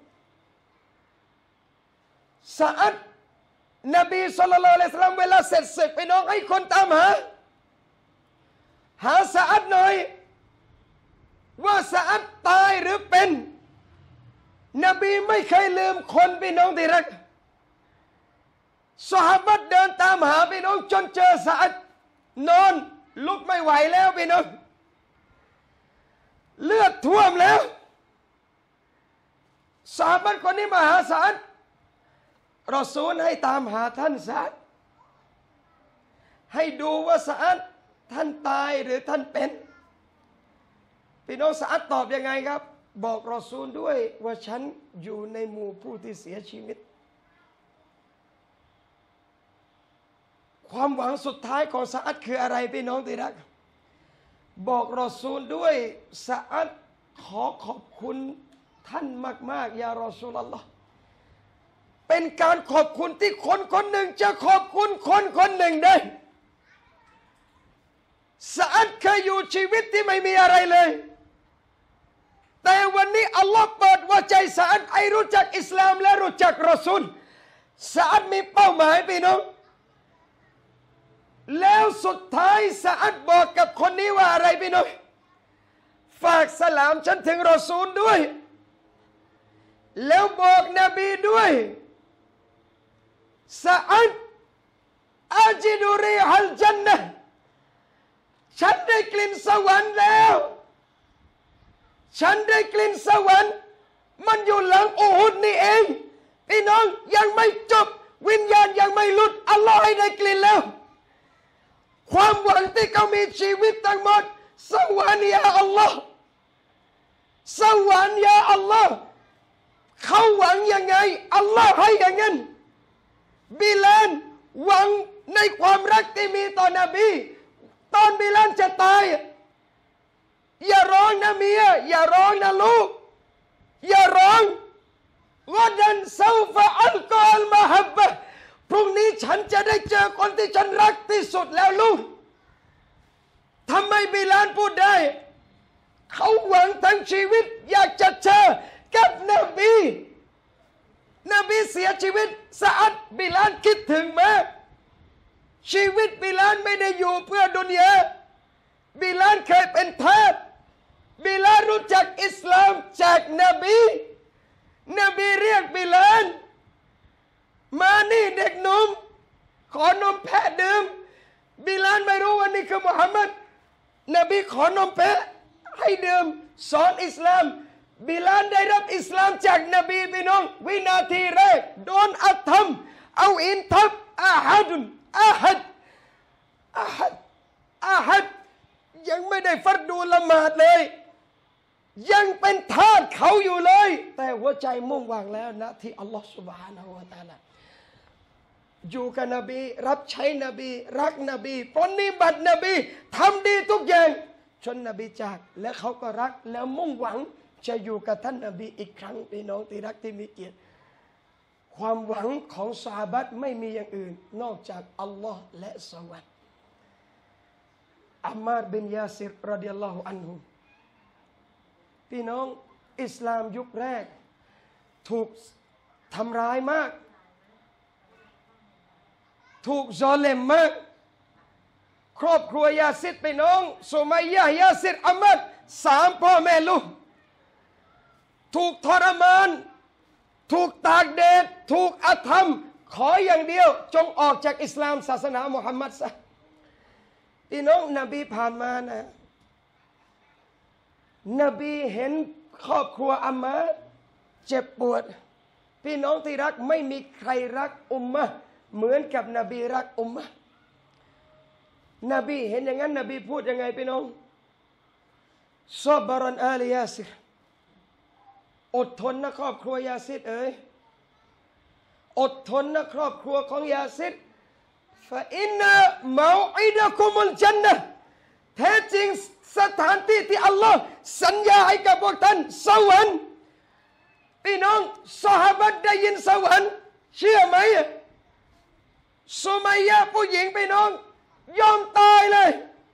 ซะอัดนบีศ็อลลัลลอฮุอะลัยฮิวะซัลลัมเวลาเสร็จศึกพี่น้องให้คนตามหาหาซะอัดหน่อยว่าซะอัดตายบีไม่เคยลืมคนพี่น้องที่รักซอฮาบะห์เดินตามหาพี่น้องจนเจอซะอัดนอนลุกไม่ไหวแล้วพี่น้องเลือดท่วมแล้วซอฮาบะห์คนนี้มาหาซะอัดรอซูลให้ตามหาท่านซะอัดให้ดูว่าซะอัดท่านตายหรือท่านเป็นพี่น้องซะอัดตอบยังไงครับบอกรอซูลด้วยว่าฉันอยู่ในหมู่ผู้ที่เสียชีวิตความหวังสุดท้ายของซะอัดคืออะไรพี่น้องที่รักบอกรอซูลด้วยซะอัดขอขอบคุณท่านมากๆยารอซูลอัลลอฮ์เป็นการขอบคุณที่คนคนหนึ่งจะขอบคุณคนคนหนึ่งได้ซะอัดเคยอยู่ชีวิตที่ไม่มีอะไรเลยแต่วันนี้อัลลอฮ์เปิดหัวใจซะอัดให้รู้จักอิสลามและรู้จักรอซูลซะอัดมีเป้าหมายพี่น้องแล้วสุดท้ายซะอัดบอกกับคนนี้ว่าอะไรพี่น้องฝากสลามฉันถึงรอซูลด้วยแล้วบอกนบีด้วยซะอัดอาจิดุรีฮัลจันนะห์ฉันได้กลิ่นสวรรค์แล้วฉันได้กลิ่นสวรรค์มันอยู่หลังอูฮุดนี่เองพี่น้องยังไม่จบวิญญาณยังไม่หลุดอัลลอฮ์ให้ได้กลิ่นแล้วความหวังที่เขามีชีวิตทั้งหมดสวรรค์ยาอัลลอฮ์สวรรค์ยาอัลลอฮ์เขาหวังยังไงอัลลอฮ์ให้อย่างนั้นบิลาลหวังในความรักที่มีต่อนบีตอนบิลาลจะตายอย่าร้องนะเมียอย่าร้องนะลูกอย่าร้องว่าดันซาฟะอัลกอลมาฮับบะพรุ่งนี้ฉันจะได้เจอคนที่ฉันรักที่สุดแล้วลูกทำไมบิลาลพูดได้เขาหวังทั้งชีวิตอยากจะเจอกับนบีนบีเสียชีวิตซะอัดบิลาลคิดถึงไหมชีวิตบิลาลไม่ได้อยู่เพื่อดุนยาบิลาลเคยเป็นทาสบิลาลรู้จักอิสลามจากนบีนบีเรียกบิลาลมานี่เด็กหนุ่มขอนมแพะดื่มบิลาลไม่รู้ว่านี่คือมุฮัมมัดนบีขอนมแพะให้ดื่มสอนอิสลามบิลาลได้รับอิสลามจากนบีพี่น้องวินาทีแรกโดนอัตธรรมเอาอินทับอาฮัดุนอาฮัดอาฮัดอาฮัดยังไม่ได้ฟัดดูละหมาดเลยยังเป็นทาสเขาอยู่เลยแต่หัวใจมุ่งหวังแล้วนะที่อัลลอฮฺ سبحانه และ تعالى อยู่กับนบีรับใช้นบีรักนบีปฏิบัตินบีทำดีทุกอย่างจนนบีจากและเขาก็รักแล้วมุ่งหวังจะอยู่กับท่านนบีอีกครั้งพี่น้องที่รักที่มีเกียรติความหวังของซอฮาบะห์ไม่มีอย่างอื่นนอกจากอัลลอฮ์และสวรรค์อัมมารบินยาซิรรอฎิยัลลอฮุอันฮุพี่น้องอิสลามยุคแรกถูกทำร้ายมากถูกซอเลมมากครอบครัวยาซิดพี่น้องสุมัยยะห์ยาซิดอัมมัดสามพ่อแม่ลูกถูกทรมานถูกตากแดดถูกอาธรรมขออย่างเดียวจงออกจากอิสลามศาสนามุฮัมมัดซะพี่น้องนบีผ่านมานะนบีเห็นครอบครัวอัมมาดเจ็บปวดพี่น้องที่รักไม่มีใครรักอุมมะเหมือนกับนบีรักอุมมะนบีเห็นอย่างนั้นนบีพูดยังไงพี่น้องซอบรอนอาลียาซิรอดทนนะครอบครัวยาซิดเอ๋ยอดทนนะครอบครัวของยาซิดฟะอินนะเมาอิดะกุมุลจันนะห์แท้จริงสถานที่ที่อัลลอฮ์สัญญาให้กับพวกท่านสวรรค์พี่น้องซอฮาบะห์ได้ยินสวรรค์เชื่อไหมสุมัยยะห์ผู้หญิงพี่น้องยอมตายเลย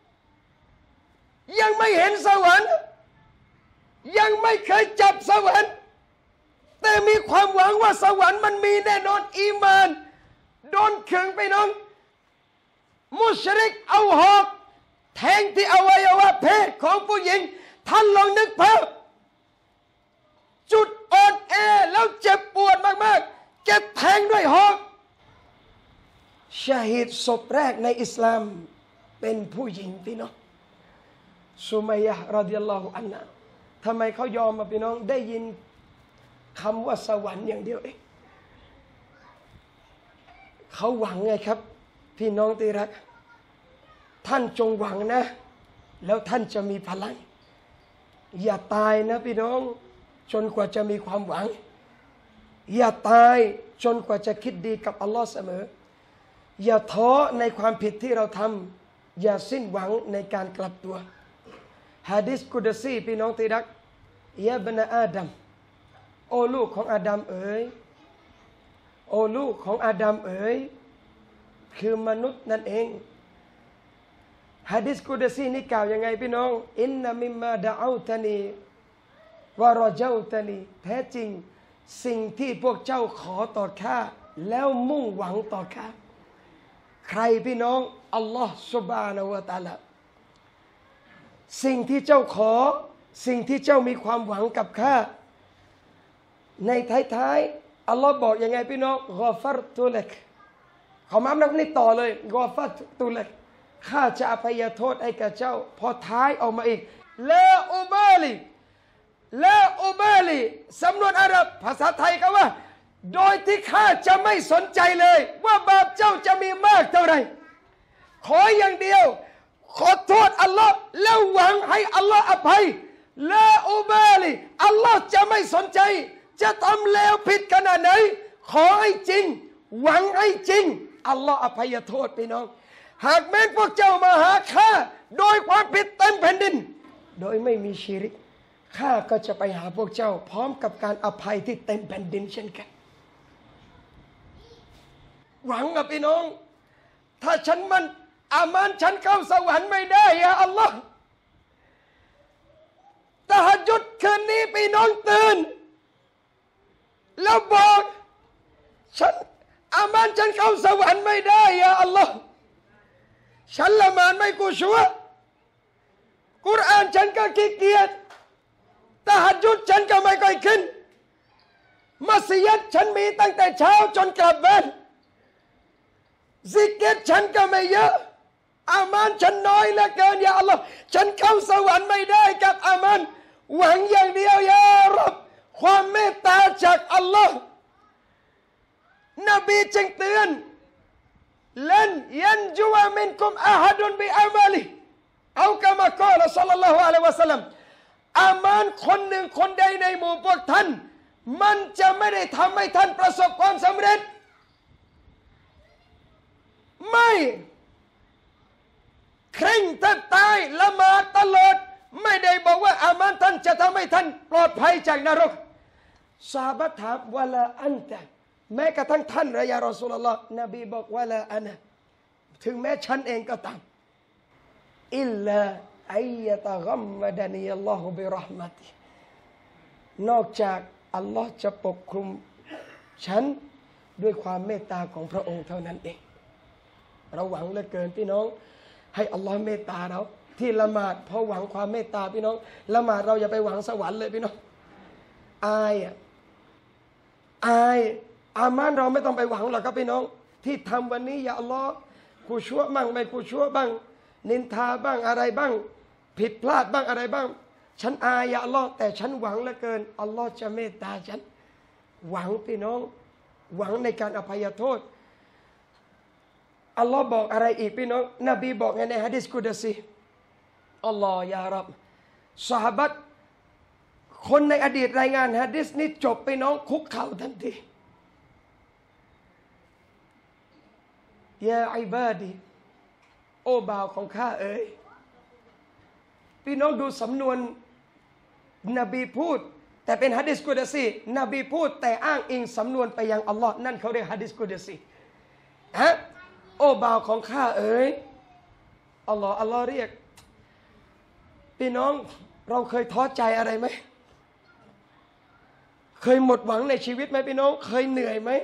ยังไม่เห็นสวรรค์ยังไม่เคยจับสวรรค์แต่มีความหวังว่าสวรรค์มันมีแน่นอนอีมานโดนขึงไปน้องมุชริกเอาหอกแทงที่อวัยวะเพศของผู้หญิงท่านลองนึกภาพจุดอ่อนแอและแล้วเจ็บปวดมากๆเจ็บแทงด้วยหอกชาฮิดศพแรกในอิสลามเป็นผู้หญิงพี่น้องซุมัยยะห์รอฎิยัลลอฮุอันฮาทำไมเขายอมมาพี่น้องได้ยินคำว่าสวรรค์อย่างเดียวเองเขาหวังไงครับพี่น้องที่รักท่านจงหวังนะแล้วท่านจะมีพลังอย่าตายนะพี่น้องจนกว่าจะมีความหวังอย่าตายจนกว่าจะคิดดีกับอัลลอฮ์เสมออย่าท้อในความผิดที่เราทำอย่าสิ้นหวังในการกลับตัวฮะดิษกุดซีพี่น้องที่รักยะบนะอาดัมโอ้ลูกของอาดัมเอ๋ยโอ้ลูกของอาดัมเอ๋ยคือมนุษย์นั่นเองฮะดิษกุดซีนี่กล่าวยังไงพี่น้องอินนามิมมาดะอูตานีวะรอเจ้าตานีแท้จริงสิ่งที่พวกเจ้าขอต่อข้าแล้วมุ่งหวังต่อข้าใครพี่น้องอัลลอฮ์ซุบฮานะฮูวะตะอาลาสิ่งที่เจ้าขอสิ่งที่เจ้ามีความหวังกับข้าในท้ายๆอัลลอฮ์บอกยังไงพี่น้องกอฟัรตุลักขอมาอันนี้ต่อเลยกอฟัรตุลักข้าจะอภัยโทษให้แก่เจ้าพอท้ายออกมาอีกลาอุบาลีลาอุบาลีสำนวนอาหรับภาษาไทยก็ว่าโดยที่ข้าจะไม่สนใจเลยว่าบาปเจ้าจะมีมากเท่าไหร่ขออย่างเดียวขอโทษอัลลอฮ์แล้วหวังให้อัลลอฮ์อภัยลาอุบาลีอัลลอฮ์จะไม่สนใจจะทำเลวผิดขนาดไหนขอให้จริงหวังให้จริงอัลลอฮ์อภัยโทษพี่น้องหากแม้พวกเจ้ามาหาข้าโดยความผิดเต็มแผ่นดินโดยไม่มีชิริกข้าก็จะไปหาพวกเจ้าพร้อมกับการอภัยที่เต็มแผ่นดินเช่นกันหวังกับพี่น้องถ้าฉันมันอามันฉันเข้าสวรรค์ไม่ได้ยาอัลลอฮ์ตะฮัจญุดคืนนี้พี่น้องตื่นแล้วบอกฉันอามันฉันเข้าสวรรค์ไม่ได้ยาอัลลอฮ์ฉันละหมาดไม่กูชัวกุรอานฉันก็ขี้เกียจตะฮัจญุดฉันก็ไม่ค่อยขึ้นมัสยิดฉันมีตั้งแต่เช้าจนกลับบ้านซิกเก็ตฉันก็ไม่เยอะอามานฉันน้อยเหลือเกินยาอัลลอฮ์ฉันเข้าสวรรค์ไม่ได้กับอามานหวังอย่างเดียวยารับความเมตตาจากอัลลอฮ์นบีจึงเตือนลันยันจุวะมินกุมอะฮัดุนบิอามัลิเอากะมากอลศ็อลลัลลอฮุอะลัยฮิวะซัลลัมอามานคนหนึ่งคนใดในหมู่พวกท่านมันจะไม่ได้ทำให้ท่านประสบความสำเร็จไม่เคร่งแทบตายละหมาดตลอดไม่ได้บอกว่าอามันท่านจะทำให้ท่านปลอดภัยจากนรกซอฮาบะห์ถามวะลาอันตะแม้กระทั่งท่านระยารอซูลุลลอฮ์นบีบอกวะลาอานะถึงแม้ฉันเองก็ตามอิลลาอัยยะตะกัมมะดานีอัลลอฮุบิเราะห์มะตินอกจากอัลลอฮ์จะปกคลุมฉันด้วยความเมตตาของพระองค์เท่านั้นเองเราหวังเหลือเกินพี่น้องให้อัลลอฮ์เมตตาเราที่ละหมาดเพราะหวังความเมตตาพี่น้องละหมาดเราอย่าไปหวังสวรรค์เลยพี่น้องอายอ่ะอายอามานเราไม่ต้องไปหวังหรอกครับพี่น้องที่ทำวันนี้อย่าอัลลอฮ์กูชั่วบ้างไม่กูชั่วบ้างนินทาบ้างอะไรบ้างผิดพลาดบ้างอะไรบ้างฉันอายอย่าอัลลอฮ์แต่ฉันหวังเหลือเกินอัลลอฮ์จะเมตตาฉันหวังพี่น้องหวังในการอภัยโทษอัลลอฮ์บอกอะไรอีกพี่น้องนบีบอกไงในหะดีษกุดซีอัลลอฮ์ยารับซอฮาบะห์คนในอดีตรายงานหะดีษนี้จบไปน้องคุกเข่าทันทียาอิบาดีโอ้บ่าวของข้าเอ๋ยพี่น้องดูสำนวนนบีพูดแต่เป็นหะดีษกุดซีนบีพูดแต่อ้างอิงสำนวนไปยังอัลลอฮ์นั่นเขาเรียกหะดีษกุดซีฮะโอ้บ่าวของข้าเอ๋ยอัลลอฮ์อัลลอฮ์เรียกพี่น้องเราเคยท้อใจอะไรไหมเคยหมดหวังในชีวิตไหมพี่น้องเคยเหนื่อยไหม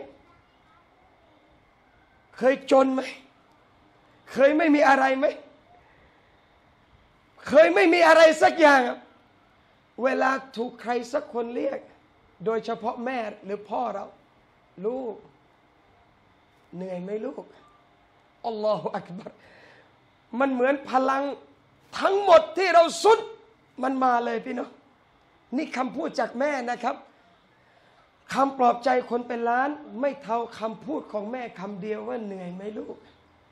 เคยจนไหมเคยไม่มีอะไรไหมเคยไม่มีอะไรสักอย่างเวลาถูกใครสักคนเรียกโดยเฉพาะแม่หรือพ่อเราลูกเหนื่อยไหมลูกอัลลอฮฺอักบัรมันเหมือนพลังทั้งหมดที่เราสุดมันมาเลยพี่น้องนี่คำพูดจากแม่นะครับคำปลอบใจคนเป็นล้านไม่เท่าคำพูดของแม่คำเดียวว่าเหนื่อยไหมลูก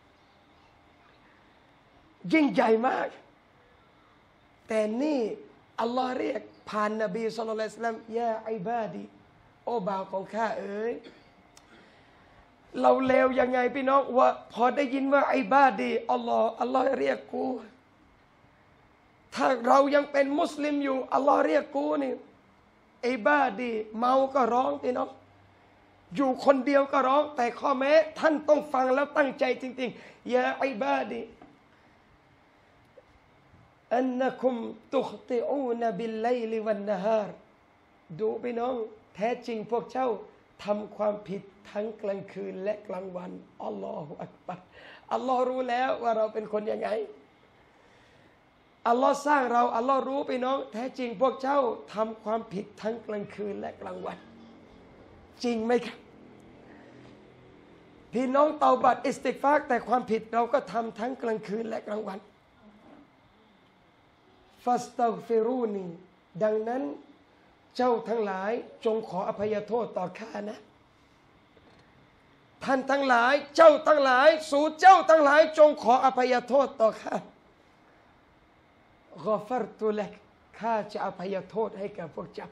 ยิ่งใหญ่มากแต่นี่อัลลอฮ์เรียกผ่านนบีศ็อลลัลลอฮุอะลัยฮิวะซัลลัมยาอิบาดีโอ้บ่าวของข้าเอ๋ยเราเลวยังไงพี่น้องว่าพอได้ยินว่าอิบาดีอัลลอฮ์อัลลอฮ์เรียกกูถ้าเรายังเป็นมุสลิมอยู่อัลลอฮ์เรียกกูนี่อิบาดีเมาก็ร้องพี่น้องอยู่คนเดียวก็ร้องแต่ข้อแม้ท่านต้องฟังแล้วตั้งใจจริงๆยาอิบาดีอันนักุมตุขติอูนบิลไลลิวันนะฮารดูพี่น้องแท้จริงพวกเจ้าทำความผิดทั้งกลางคืนและกลางวันอัลลอฮฺอักบัรอัลลอฮ์รู้แล้วว่าเราเป็นคนยังไงอัลลอฮ์สร้างเราอัลลอฮ์รู้พี่น้องแท้จริงพวกเจ้าทำความผิดทั้งกลางคืนและกลางวันจริงไหมครับพี่น้องเตาบัตอิสติกฟารแต่ความผิดเราก็ทำทั้งกลางคืนและกลางวันฟัสตัฆฟิรูนีดังนั้นเจ้าทั้งหลายจงขออภัยโทษต่อข้านะท่านทั้งหลายเจ้าทั้งหลายสู่เจ้าทั้งหลายจงขออภัยโทษต่อข้ากอฟัรตุลักข้าจะอภัยโทษให้แก่พวกเจ้า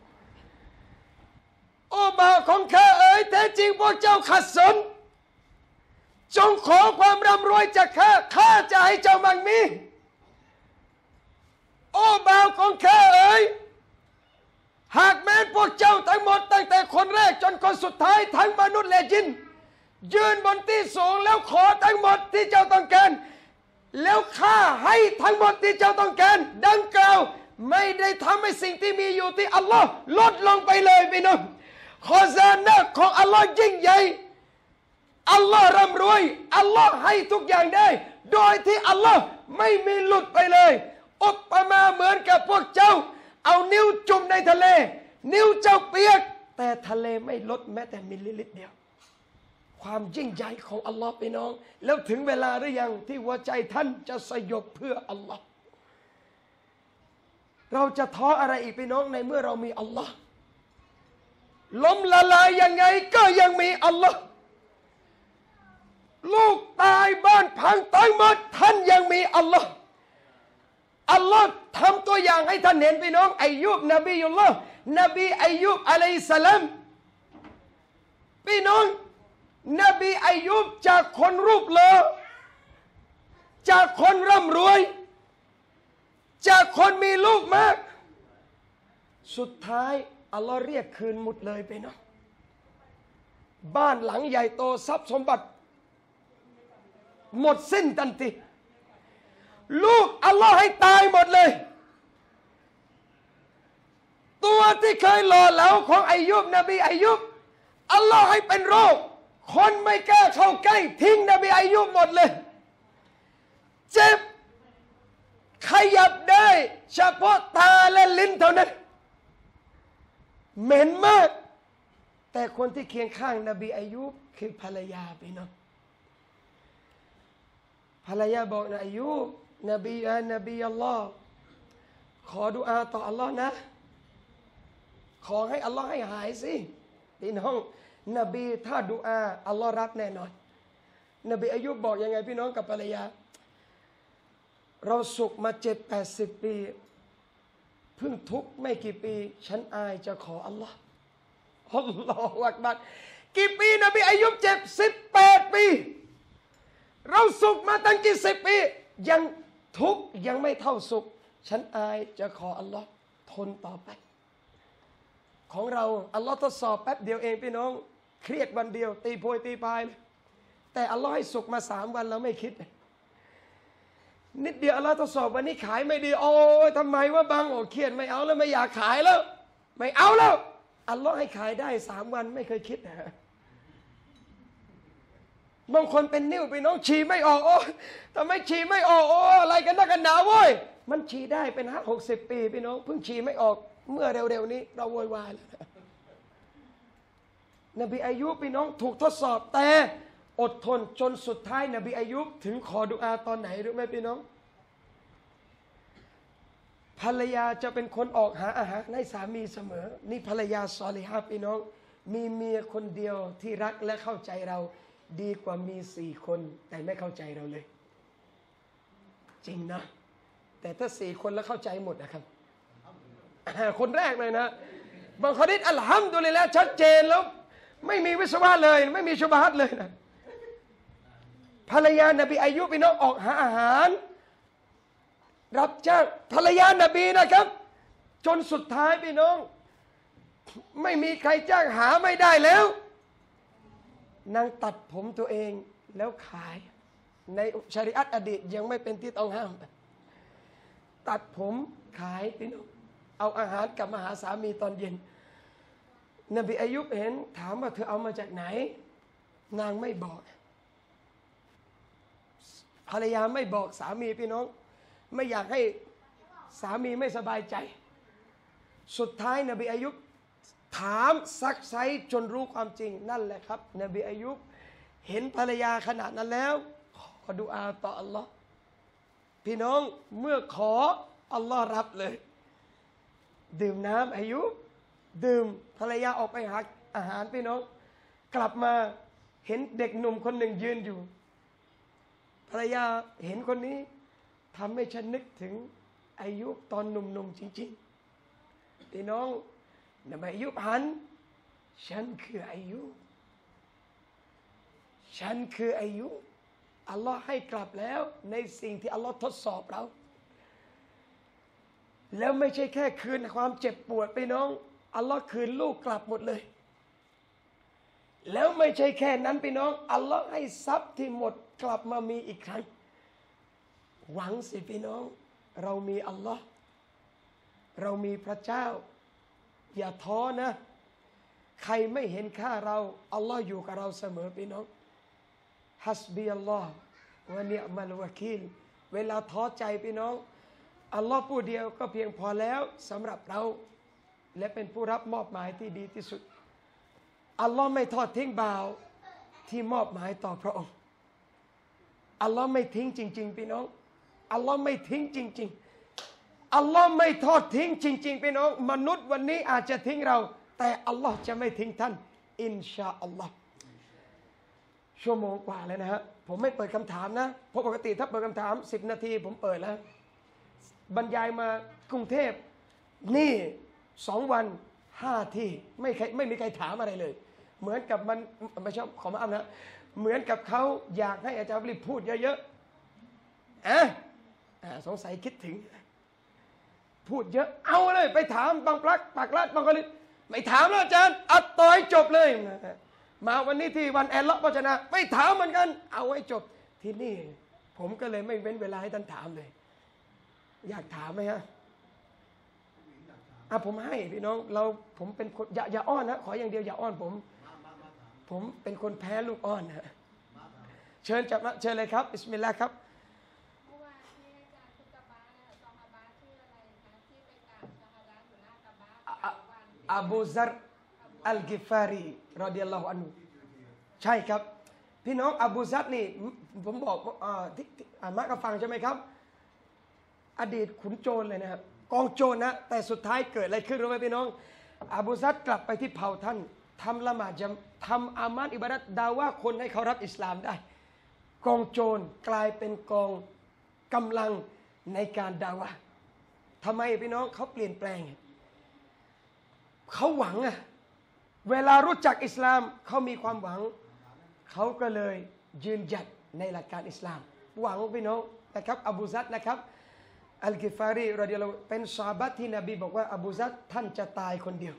โอ้บ่าวของข้าเอ๋ยแท้จริงพวกเจ้าขัดสนจงขอความร่ำรวยจากข้าข้าจะให้เจ้ามั่งมีโอ้บ่าวของข้าเอ๋ยหากแม้พวกเจ้าทั้งหมดตั้งแต่คนแรกจนคนสุดท้ายทั้งมนุษย์และจินยืนบนที่สูงแล้วขอทั้งหมดที่เจ้าต้องการแล้วข้าให้ทั้งหมดที่เจ้าต้องการดังกล่าวไม่ได้ทำให้สิ่งที่มีอยู่ที่อัลลอฮ์ลดลงไปเลยพี่น้องขอซานะของอัลลอฮ์ยิ่งใหญ่อัลลอฮ์ร่ำรวยอัลลอฮ์ให้ทุกอย่างได้โดยที่อัลลอฮ์ไม่มีหลุดไปเลยอุปมาเหมือนกับพวกเจ้าเอานิ้วจุ่มในทะเลนิ้วเจ้าเปียกแต่ทะเลไม่ลดแม้แต่มิลลิลิตรเดียวความยิ่งใหญ่ของอัลลอฮ์พี่น้องแล้วถึงเวลาหรือยังที่หัวใจท่านจะสยบเพื่ออัลลอฮ์เราจะท้ออะไรอีกพี่น้องในเมื่อเรามีอัลลอฮ์ล้มละลายยังไงก็ยังมีอัลลอฮ์ลูกตายบ้านพังทั้งหมดท่านยังมีอัลลอฮ์อัลลอฮ์ทำตัวอย่างให้ท่านเห็นพี่น้องอายุบนบียุลลอฮ์นบีอายุบอะลัยฮิสสลามพี่น้องนบีอายุบจากคนรูปหล่อจากคนร่ำรวยจากคนมีลูกมากสุดท้ายอัลลอฮ์เรียกคืนหมดเลยพี่น้องบ้านหลังใหญ่โตทรัพย์สมบัติหมดสิ้นทันทีลูกอัลลอฮ์ให้ตายหมดเลยตัวที่เคยหล่อเหลาของอายุบนบีอายุบอัลลอฮ์ให้เป็นโรคคนไม่กล้าเข้าใกล้ทิ้งนบีอายุบหมดเลยเจ็บขยับได้เฉพาะตาและลิ้นเท่านั้นเหม็นมากแต่คนที่เคียงข้างนบีอายุบคือภรรยาพี่น้องภรรยาบอกนะอายุบนบีอันนบีอัลลอฮ์ขอดุอาต่ออัลลอฮ์นะขอให้อัลลอฮ์ให้หายสิพี่น้องนบีถ้าดุอาอัลลอฮ์รับแน่นอนนบีอายุบบอกยังไงพี่น้องกับภรรยาเราสุขมาเจ็ดแปดสิบปีเพิ่งทุกข์ไม่กี่ปีฉันอายจะขออัลลอฮ์อัลลอฮฺอักบัรกี่ปีนบีอายุบเจ็บสิบแปดปีเราสุขมาตั้งกี่สิบปียังทุกข์ยังไม่เท่าสุขฉันอายจะขออัลลอฮ์ทนต่อไปของเราอัลลอฮ์ทดสอบแป๊บเดียวเองพี่น้องเครียดวันเดียวตีโพยตีพายเลยแต่อัลลอฮ์ให้สุขมาสามวันเราไม่คิดนิดเดียวอัลลอฮ์ทดสอบวันนี้ขายไม่ดีโอ้ยทำไมว่าบางโอ้เครียดไม่เอาแล้วไม่อยากขายแล้วไม่เอาแล้วอัลลอฮ์ให้ขายได้สามวันไม่เคยคิดนะบางคนเป็นนิ้วไปน้องฉี่ไม่ออกโอ้ทำไมฉี่ไม่ออกโอ้อะไรกันนักกันหนาเว้ยมันฉี่ได้เป็นห้าหกสิบปีพี่น้องเพิ่งฉี่ไม่ออกเมื่อเร็วๆนี้เราโวยวายแล้วนบีอายุบพี่น้องถูกทดสอบแต่อดทนจนสุดท้ายนบีอายุบถึงขอดุอาตอนไหนรู้ไหมพี่น้องภรรยาจะเป็นคนออกหาอาหารให้สามีเสมอนี่ภรรยาซอลิฮะพี่น้องมีเมียคนเดียวที่รักและเข้าใจเราดีกว่ามีสี่คนแต่ไม่เข้าใจเราเลยจริงนะแต่ถ้าสี่คนแล้วเข้าใจหมดนะครับคนแรกเลยนะบางคนนิดอัลฮัมดุลิลละห์ชัดเจนแล้วไม่มีวิศวะเลยไม่มีชุบฮัตเลยนะภรรยานบีอายุพี่น้องออกหาอาหารรับจ้างภรรยานบีนะครับจนสุดท้ายพี่น้องไม่มีใครจ้างหาไม่ได้แล้วนางตัดผมตัวเองแล้วขายในชะรีอะห์อดีตยังไม่เป็นที่ต้องห้ามตัดผมขายพี่น้องเอาอาหารกลับมาหาสามีตอนเย็นนบีอายุบเห็นถามว่าเธอเอามาจากไหนนางไม่บอกภรรยาไม่บอกสามีพี่น้องไม่อยากให้สามีไม่สบายใจสุดท้ายนบีอายุบถามซักไซจนรู้ความจริงนั่นแหละครับนบีอายุบเห็นภรรยาขนาดนั้นแล้วขอดุอาต่ออัลลอฮ์พี่น้องเมื่อขออัลลอฮ์รับเลยดื่มน้ำอายุดื่มภรรยาออกไปหาอาหารพี่น้องกลับมาเห็นเด็กหนุ่มคนหนึ่งยืนอยู่ภรรยาเห็นคนนี้ทำให้ฉันนึกถึงอายุตอนหนุ่มๆจริงๆพี่น้องนบีอายุหันฉันคืออายุฉันคืออายุอัลลอฮ์ให้กลับแล้วในสิ่งที่อัลลอฮ์ทดสอบเราแล้วไม่ใช่แค่คืนความเจ็บปวดพี่น้องอัลลอฮ์คืนลูกกลับหมดเลยแล้วไม่ใช่แค่นั้นพี่น้องอัลลอฮ์ให้ทรัพย์ที่หมดกลับมามีอีกครั้งหวังสิพี่น้องเรามีอัลลอฮ์เรามีพระเจ้าอย่าท้อนะใครไม่เห็นค่าเราอัลลอฮ์อยู่กับเราเสมอพี่น้องฮัสบีอัลลอฮ์วะนิอ์มัลวะกีลเวลาท้อใจพี่น้องอัลลอฮ์ผู้เดียวก็เพียงพอแล้วสำหรับเราและเป็นผู้รับมอบหมายที่ดีที่สุดอัลลอฮ์ไม่ทอดทิ้งบ่าวที่มอบหมายต่อพระองค์อัลลอฮ์ไม่ทิ้งจริงๆพี่น้องอัลลอฮ์ไม่ทิ้งจริงๆอัลลอฮ์ไม่ทอดทิ้งจริงๆพี่น้องมนุษย์วันนี้อาจจะทิ้งเราแต่อัลลอฮ์จะไม่ทิ้งท่านอินชาอัลลอฮ์ชั่วโมงกว่าแล้วนะฮะผมไม่เปิดคำถามนะเพราะปกติถ้าเปิดคำถามสิบนาทีผมเปิดแล้วบรรยายมากรุงเทพนี่สองวันห้าที่ไม่ไม่มีใครถามอะไรเลยเหมือนกับมันไม่ใช่ขอมาอ้ำนะเหมือนกับเขาอยากให้อาจารย์รีบพูดเยอะๆอ่ะสงสัยคิดถึงพูดเยอะเอาเลยไปถามบางปลักปากลาดบางกลิไม่ถามแล้วอาจารย์อัดต่อยจบเลยมาวันนี้ที่วันแอนเลาะพจนาไม่ถามเหมือนกันเอาให้จบที่นี่ผมก็เลยไม่เว้นเวลาให้ท่านถามเลยอยากถามไหมฮะอ่ะผมให้พี่น้องเราผมเป็นคนอย่าอย่าอ้อนนะขออย่างเดียวอย่าอ้อนผมผมเป็นคนแพ้ลูกอ้อนนะเชิญจับเชิญเลยครับบิสมิลลาห์ครับอบูซัรอัลกิฟารีรอฎิยัลลอฮุอันฮุใช่ครับพี่น้องอบูซัรนี่ผมบอกอ่าที่มะก็ฟังใช่ไหมครับอดีตขุนโจรเลยนะครับกองโจรนะแต่สุดท้ายเกิดอะไรขึ้นรู้ไหมพี่น้องอบูซัรกลับไปที่เผ่าท่านทำละหมาดจำทำอามัดอิบาดัตดาว่าคนให้เขารับอิสลามได้กองโจรกลายเป็นกองกำลังในการดาว่าทำไมพี่น้องเขาเปลี่ยนแปลงเขาหวังอะเวลารู้จักอิสลามเขามีความหวังเขาก็เลยยืนหยัดในหลักการอิสลามหวังพี่น้องนะครับอบูซัรนะครับอัลกิฟารีรอฎิยัลลอฮุเป็นซอฮาบะห์ที่นบีบอกว่าอบูซัรท่านจะตายคนเดียว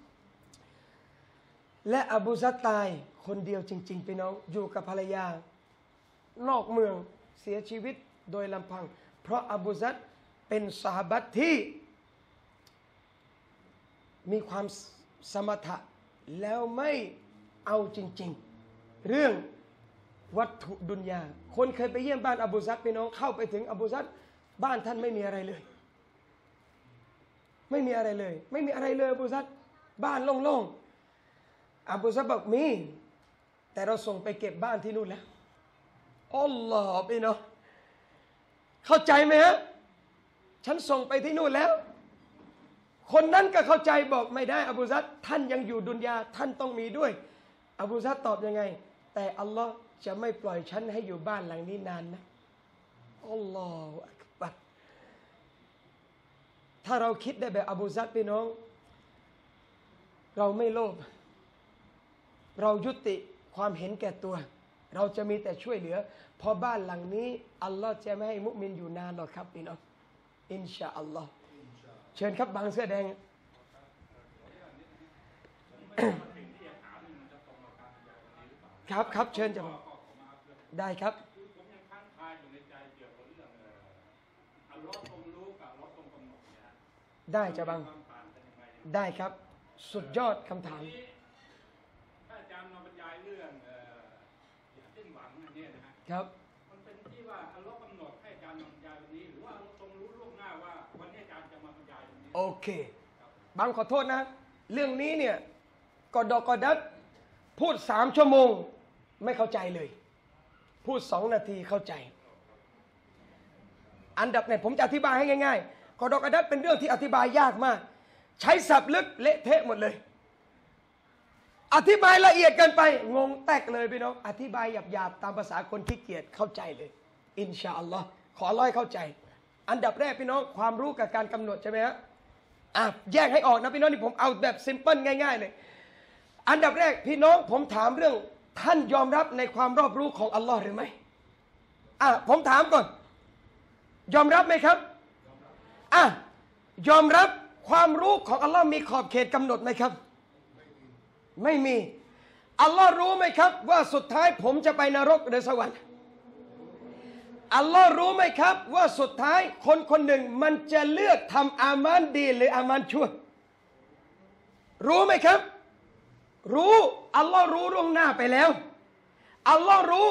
และอบูซัรตายคนเดียวจริงๆพี่น้องอยู่กับภรรยานอกเมืองเสียชีวิตโดยลำพังเพราะอบูซัรเป็นซอฮาบะห์ที่มีความสมถะแล้วไม่เอาจริงๆเรื่องวัตถุดุนยาคนเคยไปเยี่ยมบ้านอบูซัรพี่น้องเข้าไปถึงอบูซัรบ้านท่านไม่มีอะไรเลยไม่มีอะไรเลยไม่มีอะไรเลยอบูซัรบ้านโล่งๆอบูซัรบอกมีแต่เราส่งไปเก็บบ้านที่นู่นแล้วอัลลอฮฺพี่น้องเข้าใจไหมฮะฉันส่งไปที่นู่นแล้วคนนั้นก็เข้าใจบอกไม่ได้อบูซัรท่านยังอยู่ดุนยาท่านต้องมีด้วยอบูซัรตอบยังไงแต่อัลลอฮ์จะไม่ปล่อยฉันให้อยู่บ้านหลังนี้นานนะอัลลอฮฺอักบัรถ้าเราคิดได้แบบอบูซัรพี่น้องเราไม่โลภเรายุติความเห็นแก่ตัวเราจะมีแต่ช่วยเหลือเพราะบ้านหลังนี้อัลลอฮ์จะไม่ให้มุมินอยู่นานหรอกครับพี่น้องอินชาอัลลอฮ์เชิญครับบางเสื้อแดงครับครับเชิญจะได้ครับผมยังค้างคาอยู่ในใจเกี่ยวกับเรื่องอัลลอฮ์ทรงรู้กับอัลลอฮ์ทรงกำหนดเนี่ยได้จะบังได้ครับสุดยอดคำถามถ้าอาจารย์มาบรรยายเรื่องอย่าสิ้นหวังอันนี้นะฮะครับมันเป็นที่ว่าอัลลอฮ์กำหนดให้อาจารย์มาบรรยายวันนี้หรือว่าอัลลอฮ์ทรงรู้ล่วงหน้าว่าวันนี้อาจารย์จะมาบรรยายวันนี้โอเคบางขอโทษนะเรื่องนี้เนี่ยกอดอกอดัดพูดสามชั่วโมงไม่เข้าใจเลยพูดสองนาทีเข้าใจอันดับไหนผมจะอธิบายให้ง่ายๆกอดอกอดัดเป็นเรื่องที่อธิบายยากมากใช้ศัพท์ลึกเละเทะหมดเลยอธิบายละเอียดเกินไปงงแตกเลยพี่น้องอธิบายหยาบๆตามภาษาคนขี้เกียจเข้าใจเลยอินชาอัลลอฮ์ขอร้อยเข้าใจอันดับแรกพี่น้องความรู้กับการกำหนดใช่ไหมฮะอ่ะแยกให้ออกนะพี่น้องนี่ผมเอาแบบซิมเปิลง่ายๆเลยอันดับแรกพี่น้องผมถามเรื่องท่านยอมรับในความรอบรู้ของอัลลอฮ์หรือไม่อ่ะผมถามก่อนยอมรับไหมครับอ่ะยอมรับความรู้ของอัลลอฮ์มีขอบเขตกำหนดไหมครับไม่มีอัลลอฮ์รู้ไหมครับว่าสุดท้ายผมจะไปนรกหรือสวรรค์อัลลอฮ์รู้ไหมครับว่าสุดท้ายคนคนหนึ่งมันจะเลือกทำอามานดีหรืออามานชั่วรู้ไหมครับรู้อัลลอฮ์รู้ล่วงหน้าไปแล้วอัลลอฮ์รู้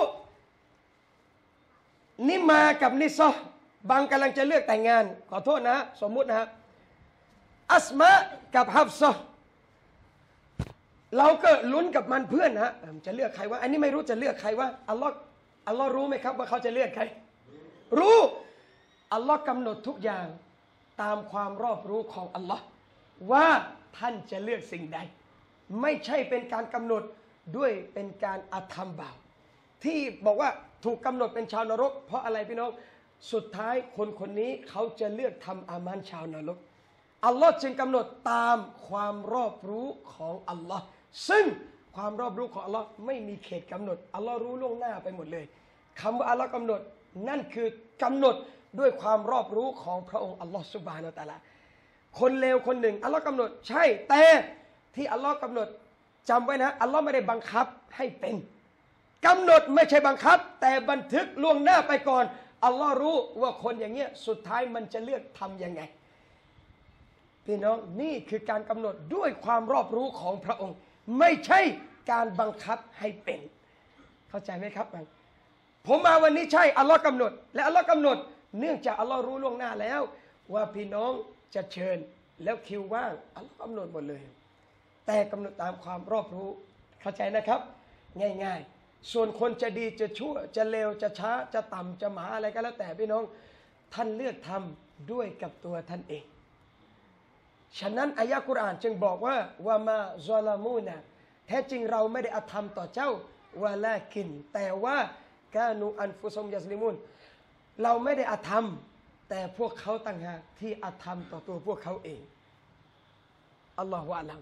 นิมากับนิซอบางกำลังจะเลือกแต่งงานขอโทษนะสมมุตินะอัสมากับฮัฟซะเราก็ลุ้นกับมันเพื่อนนะจะเลือกใครวะอันนี้ไม่รู้จะเลือกใครวะอัลลอฮ์อัลลอฮ์รู้ไหมครับว่าเขาจะเลือกใครรู้อัลลอฮ์กำหนดทุกอย่างตามความรอบรู้ของอัลลอฮ์ว่าท่านจะเลือกสิ่งใดไม่ใช่เป็นการกำหนดด้วยเป็นการอาธรรมบาปที่บอกว่าถูกกำหนดเป็นชาวนรกเพราะอะไรพี่น้องสุดท้ายคนคนนี้เขาจะเลือกทำอามานชาวนรกอัลลอฮ์จึงกำหนดตามความรอบรู้ของอัลลอฮ์ซึ่งความรอบรู้ของอัลลอฮ์ไม่มีเขตกำหนดอัลลอฮ์รู้ล่วงหน้าไปหมดเลยคำว่าอัลลอฮ์กำหนดนั่นคือกำหนดด้วยความรอบรู้ของพระองค์อัลลอฮ์ซุบฮานะฮูวะตะอาลาคนเลวคนหนึ่งอัลลอฮ์กำหนดใช่แต่ที่อัลลอฮ์กำหนดจำไว้นะอัลลอฮ์ไม่ได้บังคับให้เป็นกำหนดไม่ใช่บังคับแต่บันทึกล่วงหน้าไปก่อนอัลลอฮ์รู้ว่าคนอย่างเงี้ยสุดท้ายมันจะเลือกทำยังไงพี่น้องนี่คือการกำหนดด้วยความรอบรู้ของพระองค์ไม่ใช่การบังคับให้เป็นเข้าใจไหมครับผมมาวันนี้ใช่อัลลอฮ์กำหนดและอัลลอฮ์กำหนดเนื่องจากอัลลอฮ์รู้ล่วงหน้าแล้วว่าพี่น้องจะเชิญแล้วคิวว่างอัลลอฮ์กำหนดหมดเลยแต่กำหนดตามความรอบรู้เข้าใจนะครับง่ายๆส่วนคนจะดีจะชั่วจะเลวจะช้าจะต่ำจะหมาอะไรก็แล้วแต่พี่น้องท่านเลือกทำด้วยกับตัวท่านเองฉะนั้นอายะกุรอานจึงบอกว่าว่ามาซอลามูนะแท้จริงเราไม่ได้อธรรมต่อเจ้าวะลากินแต่ว่ากานูอันฟุซมยัสลิมุนเราไม่ได้อธรรมแต่พวกเขาต่างหากที่อธรรมต่อตัวพวกเขาเองอัลลอฮฺวะอัลลัม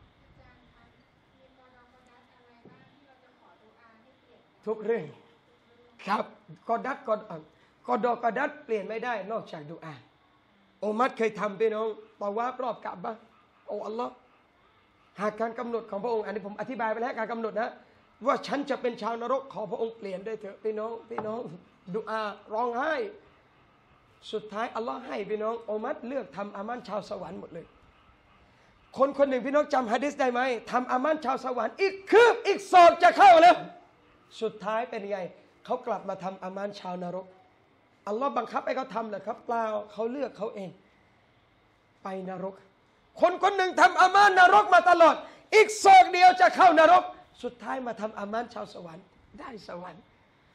ทุกเรื่องครับกอดัดกอดกอดอกอดัดเปลี่ยนไม่ได้นอกจากดุอาอุมัดเคยทำพี่น้องตาวาฟรอบกะบะโอ้อัลลอฮ์หากการกำหนดของพระองค์อันนี้ผมอธิบายไปแล้วการกำหนดนะว่าฉันจะเป็นชาวนรกขอพระองค์เปลี่ยนได้เถอะพี่น้องพี่น้องดุอาร้องไห้สุดท้ายอัลลอฮ์ให้พี่น้องอุมัดเลือกทำอามันชาวสวรรค์หมดเลยคนคนหนึ่งพี่น้องจำหะดีษได้ไหมทำอามันชาวสวรรค์อีกคืบอีกศอกจะเข้าแล้วสุดท้ายเป็นไงเขากลับมาทำอามันชาวนรกอัลลอฮ์บังคับให้เขาทำเหรอครับเปล่าเขาเลือกเขาเองไปนรกคนคนหนึ่งทำอามานนรกมาตลอดอีกศอกเดียวจะเข้านรกสุดท้ายมาทำอามันชาวสวรรค์ได้สวรรค์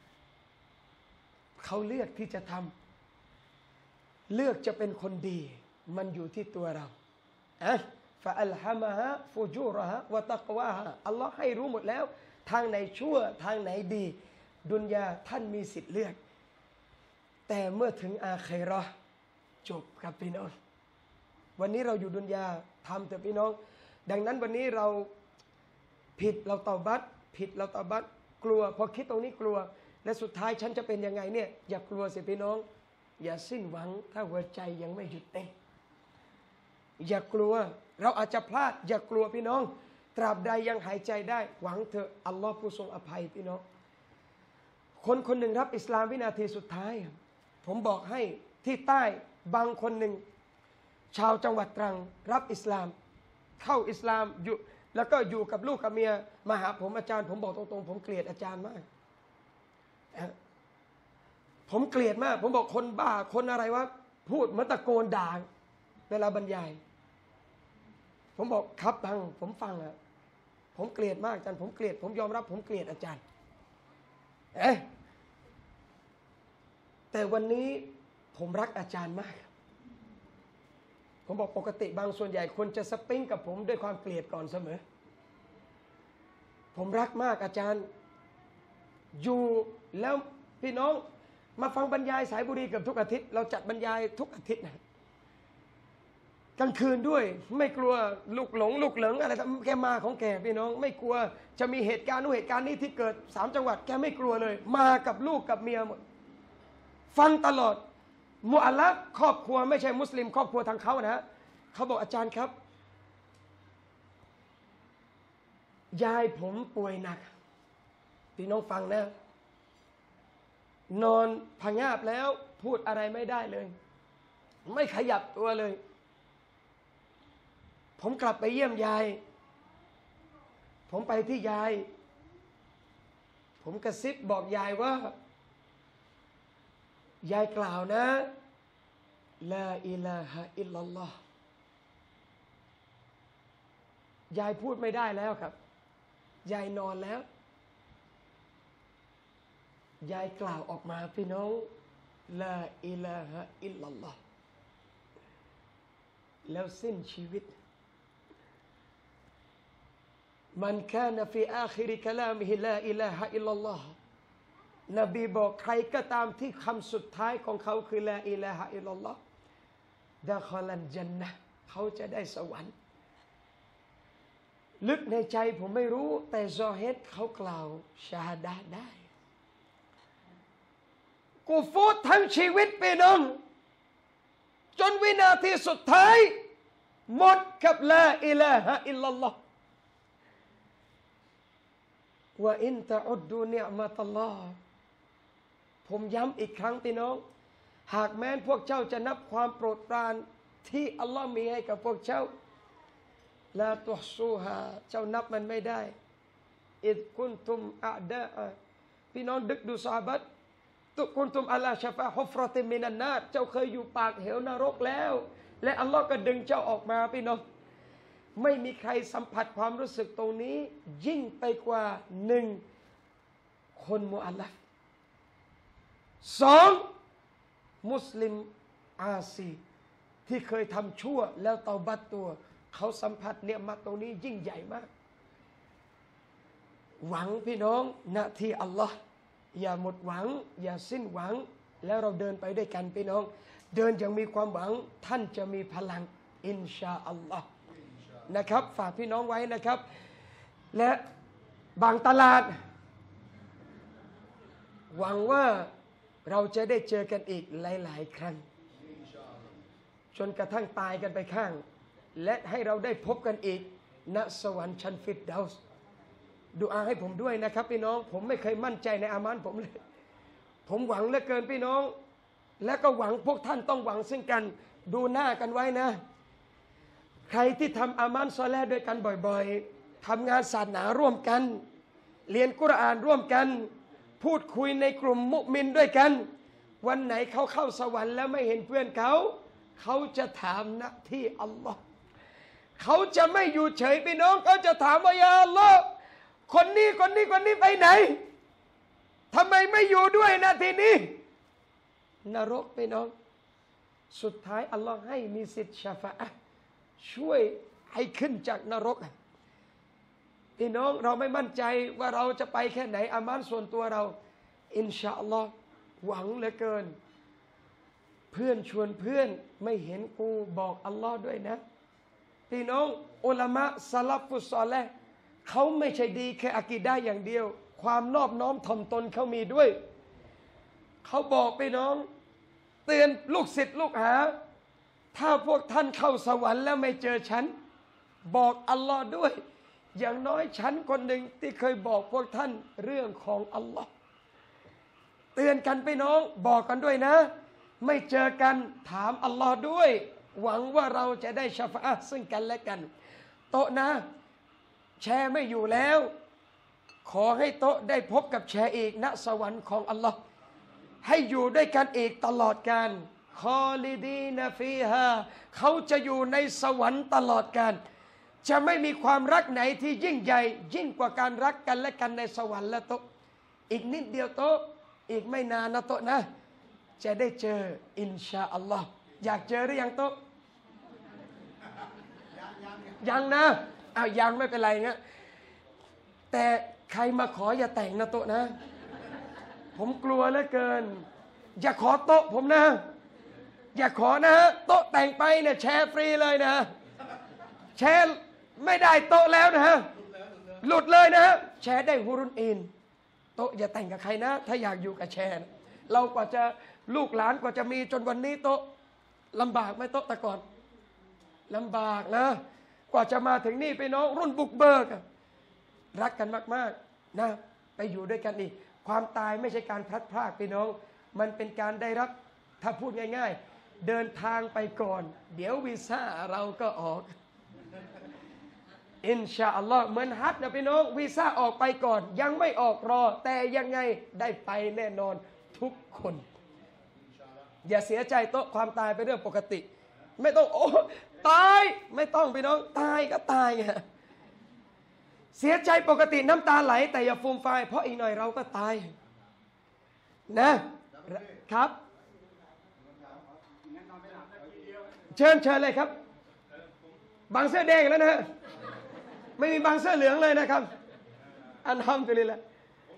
เขาเลือกที่จะทำเลือกจะเป็นคนดีมันอยู่ที่ตัวเราอะฟะอัลฮะมะฮะฟูจูรฮะวะตักวาฮะอัลลอฮ์ให้รู้หมดแล้วทางไหนชั่วทางไหนดีดุนยาท่านมีสิทธิ์เลือกแต่เมื่อถึงอาคิเราะห์จบครับพี่น้องวันนี้เราอยู่ดุนยาทำแต่พี่น้องดังนั้นวันนี้เราผิดเราเตาบัตผิดเราเตาบัตกลัวพอคิดตรงนี้กลัวและสุดท้ายฉันจะเป็นยังไงเนี่ยอย่ากลัวสิพี่น้องอย่าสิ้นหวังถ้าหัวใจยังไม่หยุดเต้นอย่ากลัวเราอาจจะพลาดอย่ากลัวพี่น้องตราบใดยังหายใจได้หวังเถอะอัลลอฮ์ผู้ทรงอภัยพี่น้องคนคนหนึ่งรับอิสลามวินาทีสุดท้ายผมบอกให้ที่ใต้บางคนหนึ่งชาวจังหวัดตรังรับอิสลามเข้าอิสลามอยู่แล้วก็อยู่กับลูกกับเมียมาหาผมอาจารย์ผมบอกตรงๆผมเกลียดอาจารย์มากผมเกลียดมากผมบอกคนบ้าคนอะไรวะพูดมันตะโกนด่าเวลาบรรยายผมบอกครับฟังผมฟังอะผมเกลียดมากอาจารย์ผมเกลียดผมยอมรับผมเกลียดอาจารย์เอ๊ะแต่วันนี้ผมรักอาจารย์มากผมบอกปกติบางส่วนใหญ่คนจะสปริงกับผมด้วยความเกลียดก่อนเสมอผมรักมากอาจารย์อยู่แล้วพี่น้องมาฟังบรรยายสายบุรีเกือบทุกอาทิตย์เราจัดบรรยายทุกอาทิตย์นะกลางคืนด้วยไม่กลัวลูกหลงลูกเหลิงอะไรแกมาของแกพี่น้องไม่กลัวจะมีเหตุการณ์นู้นเหตุการณ์นี้ที่เกิดสามจังหวัดแกไม่กลัวเลยมากับลูกกับเมียหมดฟังตลอดมุอัลลัฟครอบครัวไม่ใช่มุสลิมครอบครัวทางเขานะเขาบอกอาจารย์ครับยายผมป่วยหนักพี่น้องฟังนะนอนพะงาบแล้วพูดอะไรไม่ได้เลยไม่ขยับตัวเลยผมกลับไปเยี่ยมยายผมไปที่ยายผมกระซิบบอกยายว่ายายกล่าวนะลาอิลาฮะอิลลัลลอฮ์ยายพูดไม่ได้แล้วครับยายนอนแล้วยายกล่าวออกมาพี่น้องลาอิลาฮะอิลลัลลอฮ์แล้วสิ้นชีวิตมันกานะฟีอาคิริกะลามิฮิลาอิลาฮะอิลลัลลอฮ์นบีบอกใครก็ตามที่คำสุดท้ายของเขาคือลาอิลาฮะอิลลัลลอฮ์ดะคอลันญันนะห์เขาจะได้สวรรค์ลึกในใจผมไม่รู้แต่ซอฮิดเขากล่าวชาฮาดะห์ได้กูฟูดทั้งชีวิตไปน้องจนวินาทีสุดท้ายหมดกับลาอิลาฮะอิลลัลลอฮ์ว่าอินตะอุดดูเนียมะตัลลอฮ์ผมย้ำอีกครั้งพี่น้องหากแม้นพวกเจ้าจะนับความโปรดปรานที่อัลลอฮ์มีให้กับพวกเจ้าลาตุฮซูฮาเจ้านับมันไม่ได้อิดกุนตุมอะดาอะพี่น้องดึกดูซอฮาบะห์ตุกุนตุมอะลาชะฟาฮุฟรอติมินันนารเจ้าเคยอยู่ปากเหวนรกแล้วและอัลลอฮ์ก็ดึงเจ้าออกมาพี่น้องไม่มีใครสัมผัสความรู้สึกตรงนี้ยิ่งไปกว่าหนึ่งคนมุอัลลัฟสองมุสลิมอาซีที่เคยทำชั่วแล้วเตาบัตตัวเขาสัมผัสเนี่ยมาตรงนี้ยิ่งใหญ่มากหวังพี่น้องณที่อัลลอฮ์อย่าหมดหวังอย่าสิ้นหวังแล้วเราเดินไปด้วยกันพี่น้องเดินอย่างมีความหวังท่านจะมีพลังอินชาอัลลอฮ์นะครับฝากพี่น้องไว้นะครับและบางตลาดหวังว่าเราจะได้เจอกันอีกหลายๆครั้งจนกระทั่งตายกันไปข้างและให้เราได้พบกันอีกณสวรรค์ชั้นฟิรเดาส์ดุอาให้ผมด้วยนะครับพี่น้องผมไม่เคยมั่นใจในอามานผมเลยผมหวังเหลือเกินพี่น้องและก็หวังพวกท่านต้องหวังซึ่งกันดูหน้ากันไว้นะใครที่ทำอามานซอเลห์ด้วยกันบ่อยๆทำงานศาสนาร่วมกันเรียนกุรอานร่วมกันพูดคุยในกลุ่มมุมินด้วยกันวันไหนเขาเข้าสวรรค์แล้วไม่เห็นเพื่อนเขาเขาจะถามณที่อัลลอฮ์เขาจะไม่อยู่เฉยพี่น้องเขาจะถามว่ายาอัลลอฮ์คนนี้คนนี้คนนี้ไปไหนทำไมไม่อยู่ด้วยนาทีนี้นรกพี่น้องสุดท้ายอัลลอฮ์ให้มีสิทธิ์ชาฟะอะห์ช่วยให้ขึ้นจากนรกพี่น้องเราไม่มั่นใจว่าเราจะไปแค่ไหนอามานส่วนตัวเราอินชาอัลลอฮ์หวังเหลือเกินเพื่อนชวนเพื่อนไม่เห็นกูบอกอัลลอฮ์ด้วยนะพี่น้องอุลามะซะลัฟฟุศอลิห์เขาไม่ใช่ดีแค่อะกีดะห์อย่างเดียวความนอบน้อมถ่อมตนเขามีด้วยเขาบอกพี่น้องเตือนลูกศิษย์ลูกหาถ้าพวกท่านเข้าสวรรค์แล้วไม่เจอฉันบอกอัลลอฮ์ด้วยอย่างน้อยฉันคนหนึ่งที่เคยบอกพวกท่านเรื่องของอัลลอฮ์เตือนกันพี่น้องบอกกันด้วยนะไม่เจอกันถามอัลลอฮ์ด้วยหวังว่าเราจะได้ชะฟาอะห์ซึ่งกันและกันโต๊ะนะแชร์ไม่อยู่แล้วขอให้โต๊ะได้พบกับแชร์อีกณสวรรค์ของอัลลอฮ์ให้อยู่ด้วยกันอีกตลอดกาลคอลิดีนฟีฮาเขาจะอยู่ในสวรรค์ตลอดกาลจะไม่มีความรักไหนที่ยิ่งใหญ่ยิ่งกว่าการรักกันและกันในสวรรค์และโต๊ะอีกนิดเดียวโต๊ะอีกไม่นานนะโต๊ะนะจะได้เจออินชาอัลลอฮ์อยากเจอหรือยังโต๊ะยังนะอ้าวยังไม่เป็นไรนะแต่ใครมาขออย่าแต่งนะโต๊ะนะผมกลัวเหลือเกินอย่าขอโต๊ะผมนะอย่าขอนะโต๊ะแต่งไปเนี่ยแชร์ฟรีเลยนะแชร์ไม่ได้โต๊ะแล้วนะหลุดเลยนะแชร์ได้ฮุรุนอินโต๊ะอย่าแต่งกับใครนะถ้าอยากอยู่กับแชร์เรากว่าจะลูกหลานกว่าจะมีจนวันนี้โต๊ะลำบากไหมโต๊ะแต่ก่อนลำบากนะกว่าจะมาถึงนี่ไปน้องรุ่นบุกเบิกรักกันมากๆนะไปอยู่ด้วยกันอีกความตายไม่ใช่การพลัดพรากพี่น้องมันเป็นการได้รับถ้าพูดง่ายๆเดินทางไปก่อนเดี๋ยววีซ่าเราก็ออกอินชาอัลลอฮ์เหมือนฮัจญ์นะพี่น้องวีซ่าออกไปก่อนยังไม่ออกรอแต่ยังไงได้ไปแน่นอนทุกคนอย่าเสียใจโต๊ะความตายเป็นเรื่องปกติไม่ต้องโอ้ตายไม่ต้องพี่น้องตายก็ตายไงเสียใจปกติน้ำตาไหลแต่อย่าฟูมฟายเพราะอีกหน่อยเราก็ตายนะครับเชิญเชิญเลยครับบางเสื้อแดงแล้วนะไม่มีบางเสื้อเหลืองเลยนะครับอัลฮัมดุลิลละ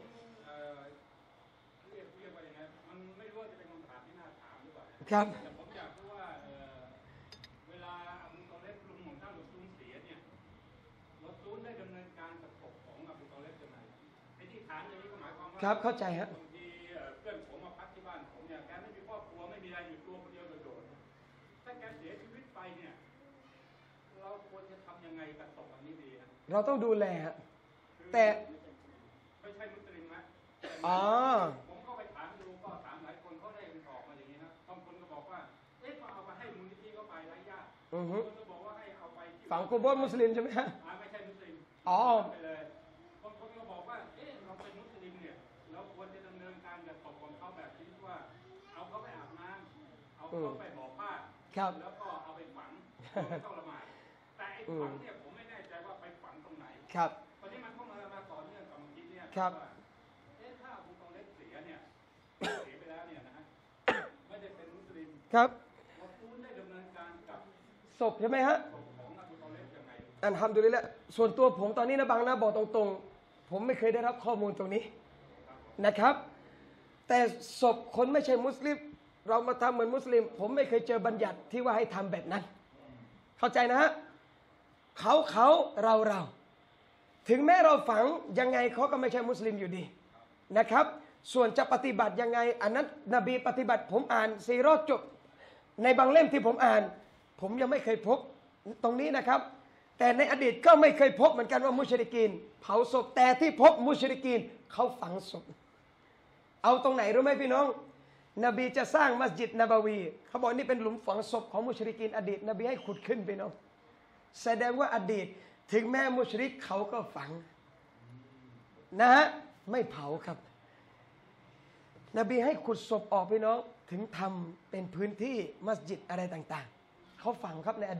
ครับผมอยากรู้ว่าเวลาอบูตอเลบลุงของท่านรอซูลเสียเนี่ยรอซูลได้ดำเนินการกับศพของอบูตอเลบยังไงไอ้ที่ถามอย่างนี้ก็หมายความว่าครับเข้าใจฮะบางทีเพื่อนผมมาพักที่บ้านผมเนี่ยแกไม่มีครอบครัวไม่มีอะไรอยู่ตัวคนเดียวโดดๆถ้าแกเสียชีวิตไปเนี่ยเราควรจะทำยังไงกับศพอันนี้ดีฮะเราต้องดูแลฮะแต่ไม่ใช่มุสลิมนะอ๋อผมก็ไปถามดูก็ถามหลายคนเขาได้ตอบมาอย่างนี้นะบางคนก็บอกว่าเอ๊ะก็เอาไปให้มูลนิธิก็ไปไร้ญาติบางคนก็บอกว่าให้เอาไปฝังกุโบร์มุสลิมใช่ไหมฮะไม่ใช่มุสลิมอ๋อไปเลยบางคนก็บอกว่าเอ๊ะเราเป็นมุสลิมเนี่ยเราควรจะดำเนินการกับศพของเขาแบบที่ว่าเอาเขาไปอาบน้ำเอาเขาไปห่อผ้าแล้วก็เอาไปฝังไม่ต้องละหมาดแต่ไอ้ฝังเนี่ยผมไม่แน่ใจว่าไปฝังตรงไหนครับตอนนี้มันเข้ามามาต่อเนื่องกับเมื่อกี้เนี่ยครับเอ๊ะถ้าบุคคลเล็กเสียเนี่ยเสียไปแล้วเนี่ยนะฮะไม่ได้เป็นมุสลิมครับเราคูณได้ดำเนินการกับศพใช่ไหมฮะศพของอบูตอเลบยังไงอัลฮัมดุลิลละห์ส่วนตัวผมตอนนี้นะบางนะบอกตรงๆผมไม่เคยได้รับข้อมูลตรงนี้นะครับแต่ศพคนไม่ใช่มุสลิมเรามาทำเหมือนมุสลิมผมไม่เคยเจอบัญญัติที่ว่าให้ทำแบบนั้นเข้าใจนะฮะเขาเขาเราเราถึงแม้เราฝังยังไงเขาก็ไม่ใช่มุสลิมอยู่ดีนะครับส่วนจะปฏิบัติยังไงอันนั้นนบีปฏิบัติผมอ่านซีเราะห์จบในบางเล่มที่ผมอ่านผมยังไม่เคยพบตรงนี้นะครับแต่ในอดีตก็ไม่เคยพบเหมือนกันว่ามุชริกีนเผาศพแต่ที่พบมุชริกีนเขาฝังศพเอาตรงไหนรู้ไหมพี่น้องนบีจะสร้างมัสยิดนบวีเขาบอกนี่เป็นหลุมฝังศพของมุชริกีนอดีตนบีให้ขุดขึ้นพี่น้องแสดงว่าอดีตถึงแม้มุชริกเขาก็ฝังนะฮะไม่เผาครับนบีให้ขุดศพออกพี่น้องถึงทำเป็นพื้นที่มัสยิดอะไรต่างๆเขาฝังครับในอดีต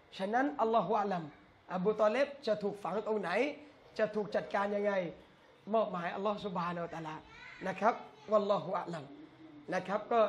ฉะนั้นอัลลอฮฺอะลัมอบูตอเลบจะถูกฝังตรงไหนจะถูกจัดการยังไงมอบหมายอัลลอฮฺซุบฮานะฮูวะตะอาลานะครับวัลลอฮฺอะลัมนะครับก็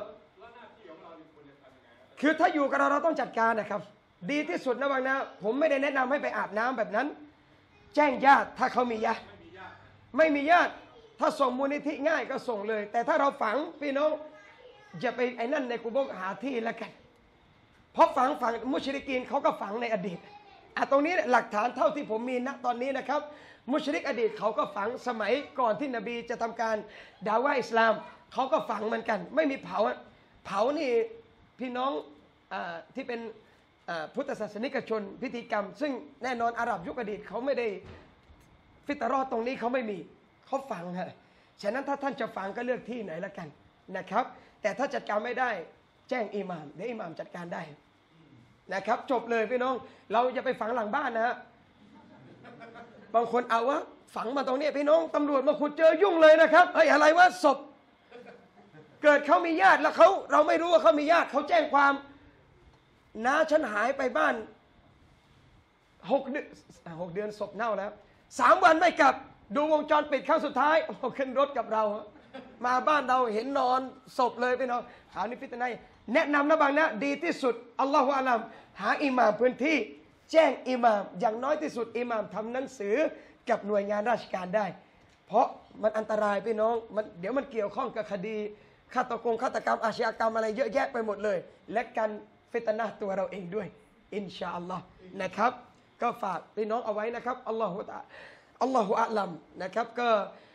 คือถ้าอยู่กับเราเราต้องจัดการนะครับดีที่สุดนะบางนะผมไม่ได้แนะนำให้ไปอาบน้ำแบบนั้นแจ้งญาติถ้าเขามีญาติไม่มีญาติถ้าส่งมูลนิธิง่ายก็ส่งเลยแต่ถ้าเราฝังพี่น้องอย่าไปไอ้นั่นในกุโบร์หาที่แล้วกันเพราะฝังฝังมุชริกีนเขาก็ฝังในอดีตอ่ะตรงนี้หลักฐานเท่าที่ผมมีณตอนนี้นะครับมุชริกอดีตเขาก็ฝังสมัยก่อนที่นบีจะทำการดาวะอิสลามเขาก็ฝังเหมือนกันไม่มีเผาเผานี่พี่น้องอที่เป็นพุทธศาสนิกชนพิธีกรรมซึ่งแน่นอนอาหรับยุคอดีตเขาไม่ได้ฟิตรอดตรงนี้เขาไม่มีเขาฝังฮะฉะนั้นถ้าท่านจะฝังก็เลือกที่ไหนละกันนะครับแต่ถ้าจัดการไม่ได้แจ้งอิหม่ามเดี๋ยวอิหม่ามจัดการได้นะครับจบเลยพี่น้องเราอย่าไปฝังหลังบ้านนะฮะบางคนเอาวะฝังมาตรงนี้พี่น้องตำรวจมาขุดเจอยุ่งเลยนะครับเฮ้ยอะไรวะศพเกิดเขามีญาติแล้วเขาเราไม่รู้ว่าเขามีญาติเขาแจ้งความน้าฉันหายไปบ้านหกเดือนหกเดือนศพเน่าแล้วสามวันไม่กลับดูวงจรปิดครั้งสุดท้ายขึ้นรถกับเรามาบ้านเราเห็นนอนศพเลยพี่น้องข่าวนี้พิจารณาแนะนำนะบางนะดีที่สุดอัลลอฮฺอะลัมหาอิหม่ามพื้นที่แจ้งอิหม่ามอย่างน้อยที่สุดอิหม่ามทำหนังสือกับหน่วยงานราชการได้ เพราะมันอันตรายพี่น้องมันเดี๋ยวมันเกี่ยวข้องกับคดีฆาตกรรมฆาตกรรมอาชญากรรมอะไรเยอะแยะไปหมดเลยและการฟิตนะห์ตัวเราเองด้วยอินชาอัลลอฮ์นะครับก็ฝากพี่น้องเอาไว้นะครับอัลลอฮฺตะอัลลอฮฺอะลัมนะครับก็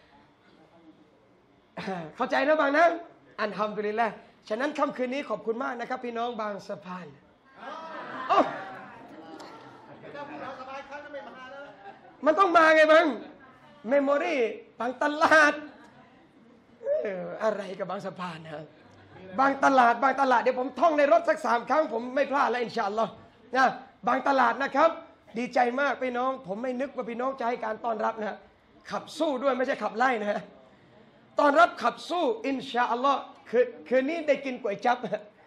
เข้าใจนะบางนะอัลฮัมดุลิลละห์ฉะนั้นค่ำคืนนี้ขอบคุณมากนะครับพี่น้องบางสะพานโอ้มันต้องมาไงบ้างเมมโมรี่บางตลาดเอออะไรกับบางสะพานนะบางตลาดบางตลาดเดี๋ยวผมท่องในรถสักสามครั้งผมไม่พลาดแล้วอินชาอัลลอฮ์นะบางตลาดนะครับดีใจมากพี่น้องผมไม่นึกว่าพี่น้องจะให้การต้อนรับนะขับสู้ด้วยไม่ใช่ขับไล่นะต้อนรับขับสู้อินชาอัลลอฮ์คืนคืนนี้ได้กินก๋วยจั๊บ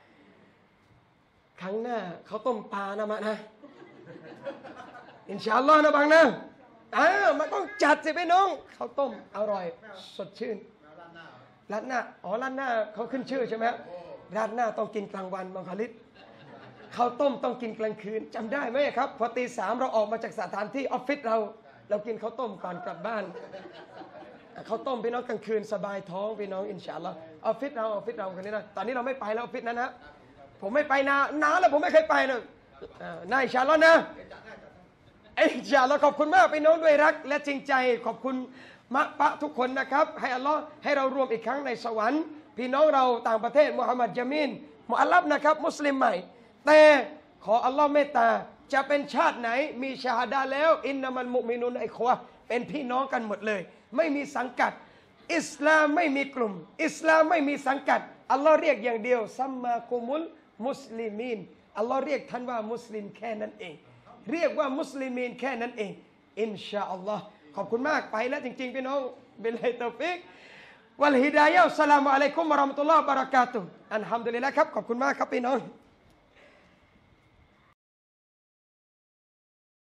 ครั้งหน้าเขาต้มปลานะมะนะอินชาอัลลอฮ์นะบางนะอ้าวมันต้องจัดสิพี่น้องเขาต้มอร่อยสดชื่นร้านหน้าอ๋อร้านหน้าเขาขึ้นชื่อใช่ไหมร้านหน้าต้องกินกลางวันบางคลิตข้าวต้มต้องกินกลางคืนจำได้ไหมครับพอตีสามเราออกมาจากสถานที่ออฟฟิศเราเรากินข้าวต้มก่อนกลับบ้านข้าวต้มพี่น้องกลางคืนสบายท้องพี่น้องอินชาอัลลอฮ์ออฟฟิศเราออฟฟิศเราคนนี้นะตอนนี้เราไม่ไปแล้วออฟฟิศนั้นนะผมไม่ไปนานนานแล้วผมไม่เคยไปนะนายอินชาอัลลอฮ์นะอินชาอัลลอฮ์ขอบคุณมากพี่น้องด้วยรักและจริงใจขอบคุณมะปะทุกคนนะครับให้อัลลอฮ์ให้เรารวมอีกครั้งในสวรรค์พี่น้องเราต่างประเทศมุฮัมมัดญะมีนมุอัลลับนะครับมุสลิมใหม่แต่ขออัลลอฮ์เมตตาจะเป็นชาติไหนมีชาฮาดาแล้วอินนามัลมุมินุนไอควะเป็นพี่น้องกันหมดเลยไม่มีสังกัดอิสลามไม่มีกลุ่มอิสลามไม่มีสังกัดอัลลอฮ์เรียกอย่างเดียวซัมมากุมุลมุสลิมีนอัลลอฮ์เรียกท่านว่ามุสลิมแค่นั้นเองเรียกว่ามุสลิมีนแค่นั้นเองอินชาอัลลอฮ์ขอบคุณมากไปแล้วจริงๆพี่น้องบิลลาฮิตตอฟิกวัลฮิดายะฮ์อัสสลามุอะลัยกุมวะเราะห์มะตุลลอฮ์วะบะเราะกาตุฮ์อัลฮัมดุลิลละห์ครับขอบคุณมากครับพี่น้อง